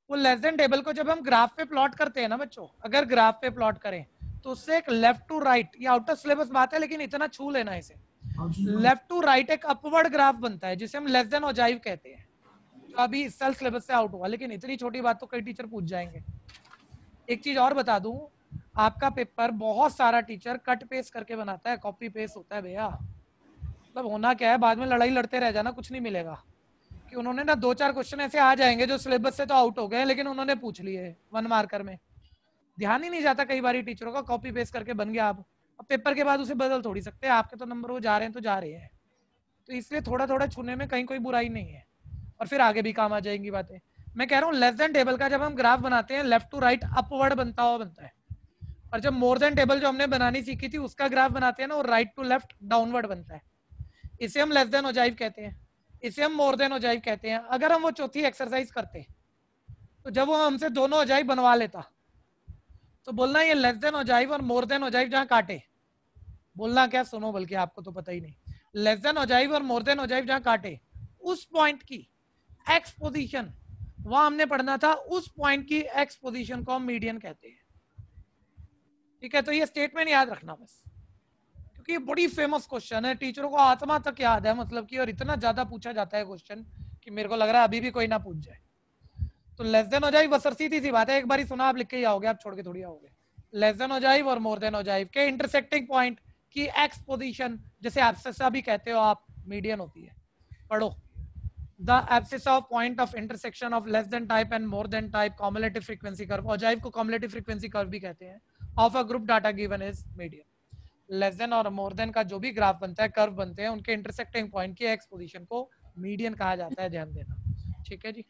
वो लेस देन टेबल को जब हम ग्राफ पे प्लॉट करते हैं ना बच्चों, अगर ग्राफ पे प्लॉट करें तो उससे एक लेफ्ट टू राइट, ये आउट ऑफ सिलेबस बात है लेकिन इतना छू लेना इसे, लेफ्ट टू राइट एक अपवर्ड ग्राफ बनता है जिसे हम लेस देन ओजाइव कहते हैं, जो अभी इस साल सिलेबस से आउट हुआ। लेकिन इतनी छोटी बात तो कई टीचर पूछ जाएंगे। एक चीज और बता दूं, आपका पेपर बहुत सारा टीचर कट पेस्ट करके बनाता है, कॉपी पेस्ट होता है भैया। मतलब होना क्या है, बाद में लड़ाई लड़ते रह जाना, कुछ नहीं मिलेगा। कि उन्होंने ना 2-4 क्वेश्चन ऐसे आ जाएंगे जो सिलेबस से तो आउट हो गए लेकिन उन्होंने पूछ लिए 1 मार्कर में, ध्यान ही नहीं जाता कई बार टीचरों का, कॉपी पेस्ट करके बन गया। आप अब पेपर के बाद उसे बदल थोड़ी सकते हैं, आपके तो नंबर वो जा रहे हैं तो जा रहे हैं। तो इसलिए थोड़ा थोड़ा छूने में कहीं कोई बुराई नहीं है, और फिर आगे भी काम आ जाएंगी बातें। मैं कह रहा हूँ लेस देन टेबल का जब हम ग्राफ बनाते हैं लेफ्ट टू राइट अपवर्ड बनता है, और जब मोर देन टेबल जो हमने बनानी सीखी थी उसका ग्राफ बनाते हैं ना, वो राइट टू लेफ्ट डाउनवर्ड बनता है। इसे हम लेस देन ओजाइव कहते हैं, इसे हम मोर देन ओजाइव कहते हैं। अगर हम वो चौथी एक्सरसाइज करते तो जब वो हमसे दोनों ओजाइव बनवा लेता तो बोलना ये लेस देन ओजाइव और मोर देन ओजाइव जहां काटे, बोलना क्या, सुनो बल्कि आपको तो पता ही नहीं, लेस देन ओजाइव और मोर देन ओजाइव जहां काटे उस पॉइंट की एक्स पोजीशन, वहां हमने पढ़ना था, उस पॉइंट की एक्स पोजीशन को हम मीडियन कहते हैं। ठीक है, तो ये स्टेटमेंट याद रखना बस, क्योंकि ये बड़ी फेमस क्वेश्चन है, टीचरों को आत्मा तक याद है, मतलब कि, और इतना ज्यादा पूछा जाता है क्वेश्चन कि मेरे को लग रहा है अभी भी कोई ना पूछ जाए। तो लेस देन ओजाइव बस सीधी सी बात है, एक बार ही सुना आप लिख के ही आओगे, आप छोड़ के थोड़ी आओगे। लेस देन ओजाइव और मोर देन ओजाइव के इंटरसेक्टिंग पॉइंट की एक्स पोजीशन, जैसे एब्सिसा भी कहते हो आप, मीडियन होती है। पढ़ो, the abscissa of point of intersection of less than type and more than type cumulative frequency curve, ogive को cumulative frequency curve भी कहते हैं, of a group data given is median। Less than और more then का जो भी graph बनता है, कर्व बनते हैं, उनके इंटरसेक्टिंग पॉइंट की एक्स पोजीशन को मीडियन कहा जाता है, ध्यान देना। ठीक है जी,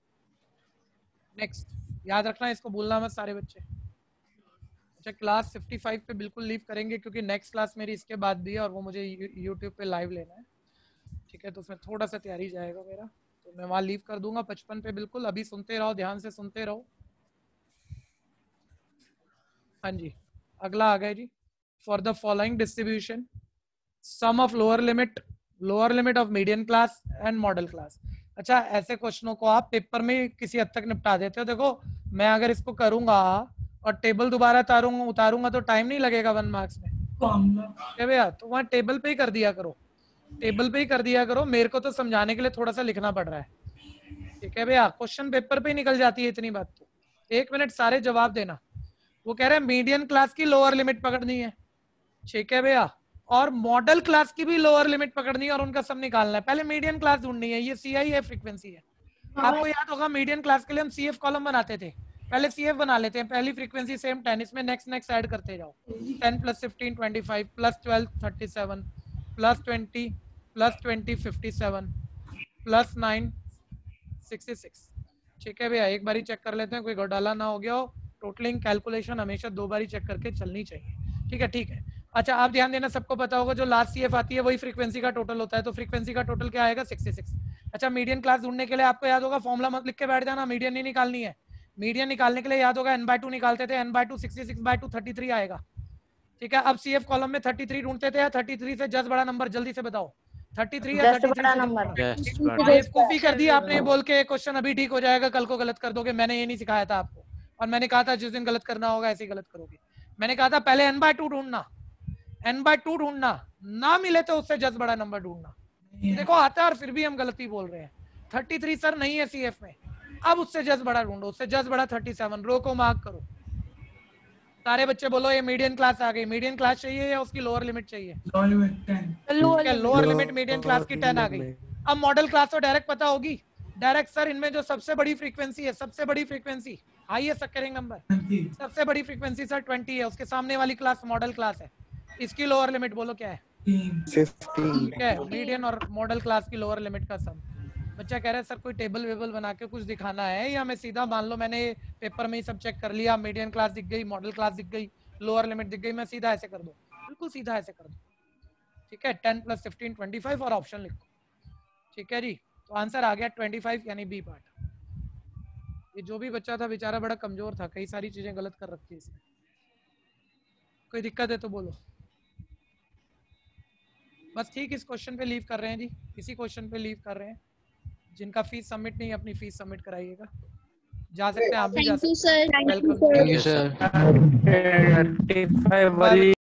नेक्स्ट याद रखना, इसको भूलना मत सारे बच्चे। अच्छा, क्लास 55 पे बिल्कुल लीव करेंगे क्योंकि नेक्स्ट क्लास मेरी इसके बाद भी है और वो मुझे यूट्यूब पे लाइव लेना है। ठीक है, तो उसमें थोड़ा सा तैयारी जाएगा मेरा, तो मैं वहां लीव कर दूंगा 55 पे बिल्कुल। अभी सुनते रहो, ध्यान से सुनते रहो। हाँ जी, अगला आ गया जी, for the following distribution sum of lower limit of median class and modal class. अच्छा, ऐसे क्वेश्चनों को आप पेपर में किसी हद तक निपटा देते हो। देखो, मैं अगर इसको करूंगा और टेबल दोबारा उतारूंगा तो टाइम नहीं लगेगा 1 मार्क्स में, क्या भैया? तो वहाँ टेबल पे ही कर दिया करो, टेबल पे ही कर दिया करो, मेरे को तो समझाने के लिए थोड़ा सा लिखना पड़ रहा है। ठीक है भैया, क्वेश्चन पेपर पे ही निकल जाती है इतनी बात तो। 1 मिनट सारे जवाब देना। वो कह रहे हैं मीडियन क्लास की लोअर लिमिट पकड़नी है, ठीक है भैया, और मॉडल क्लास की भी लोअर लिमिट पकड़नी है और उनका सब निकालना है। पहले मीडियन क्लास ढूंढनी है, ये CI है, फ्रीक्वेंसी है। आपको याद होगा मीडियन क्लास के लिए हम CF कॉलम बनाते थे, पहले CF बना लेते हैं, पहली फ्रीक्वेंसी सेम 10, इसमें नेक्स्ट ऐड करते जाओ, 10 + 15 25 + 12 37 + 20 + 20 57 + 9 66। ठीक है भैया, एक बार ही चेक कर लेते हैं, कोई घोटाला ना हो गया हो। टोटलिंग कैलकुलेशन हमेशा 2 बार ही चेक करके चलनी चाहिए। ठीक है, ठीक है। अच्छा, आप ध्यान देना, सबको पता होगा जो लास्ट CF आती है वही फ्रीक्वेंसी का टोटल होता है, तो फ्रीक्वेंसी का टोटल क्या आएगा? 66। अच्छा, मीडियन क्लास ढूंढने के लिए आपको याद होगा, फॉर्मूला मत लिख के बैठ जाना, मीडियन नहीं निकालनी है। मीडियन निकालने के लिए याद होगा n/2 निकालते थे, n/2 66/2 33 आएगा। ठीक है, अब CF कॉलम में 33 ढूंढते थे, या 33 से जस्ट बड़ा नंबर, जल्दी से बताओ, 33 या 33 से बेवकूफी कर दी आपने बोल के क्वेश्चन अभी ठीक हो जाएगा, कल को गलत कर दोगे। मैंने ये नहीं सिखाया था आपको, और मैंने कहा था जिस दिन गलत करना होगा ऐसे ही गलत करोगे। मैंने कहा था पहले n/2 ढूंढना, n/2 ढूंढना, ना मिले तो उससे जस्ट बड़ा नंबर ढूंढना। देखो आता है और फिर भी हम गलती बोल रहे हैं। 33 सर नहीं है CF में, अब उससे जस्ट बड़ा ढूंढो, उससे जस्ट बड़ा 37। रो को मार्क करो, सारे बच्चे बोलो ये मीडियन क्लास आ गई। मीडियन क्लास चाहिए या उसकी लोअर लिमिट चाहिए? लोअर लिमिट मीडियन क्लास की 10 आ गई। अब मॉडल क्लास तो डायरेक्ट पता होगी, डायरेक्ट सर इनमें जो सबसे बड़ी फ्रीक्वेंसी है, सबसे बड़ी फ्रीक्वेंसी, हाईएस्ट अकरिंग नंबर, सबसे बड़ी फ्रीक्वेंसी सर 20 है, उसके सामने वाली क्लास मॉडल क्लास है, इसकी लोअर लिमिट बोलो क्या है? 15। ठीक है, मीडियन और मॉडल क्लास की लोअर लिमिट का सम। बच्चा कह रहा है सर कोई टेबल वेबल बना के कुछ दिखाना है, या मैं सीधा मान लो मैंने पेपर में ही सब चेक कर लिया, मीडियन क्लास दिख गई, मॉडल क्लास दिख गई, लोअर लिमिट दिख गई, मैं सीधा ऐसे कर दूं? बिल्कुल सीधा ऐसे कर दूं। ठीक है, 10 + 15 25 और ऑप्शन लिखो। ठीक है जी, तो आंसर आ गया 25 यानी बी पार्ट। ये जो भी बच्चा था बेचारा बड़ा कमजोर था, कई सारी चीजें गलत कर रखी है इसने। कोई दिक्कत है तो बोलो। बस ठीक इस क्वेश्चन पे लीव कर रहे हैं जी, इसी क्वेश्चन पे लीव कर रहे हैं। जिनका फीस सबमिट नहीं, अपनी फीस सबमिट कराइएगा। जा सकते हैं, आप भी जा थैंक यू सकते हैं। Sir. Welcome. Thank you, sir.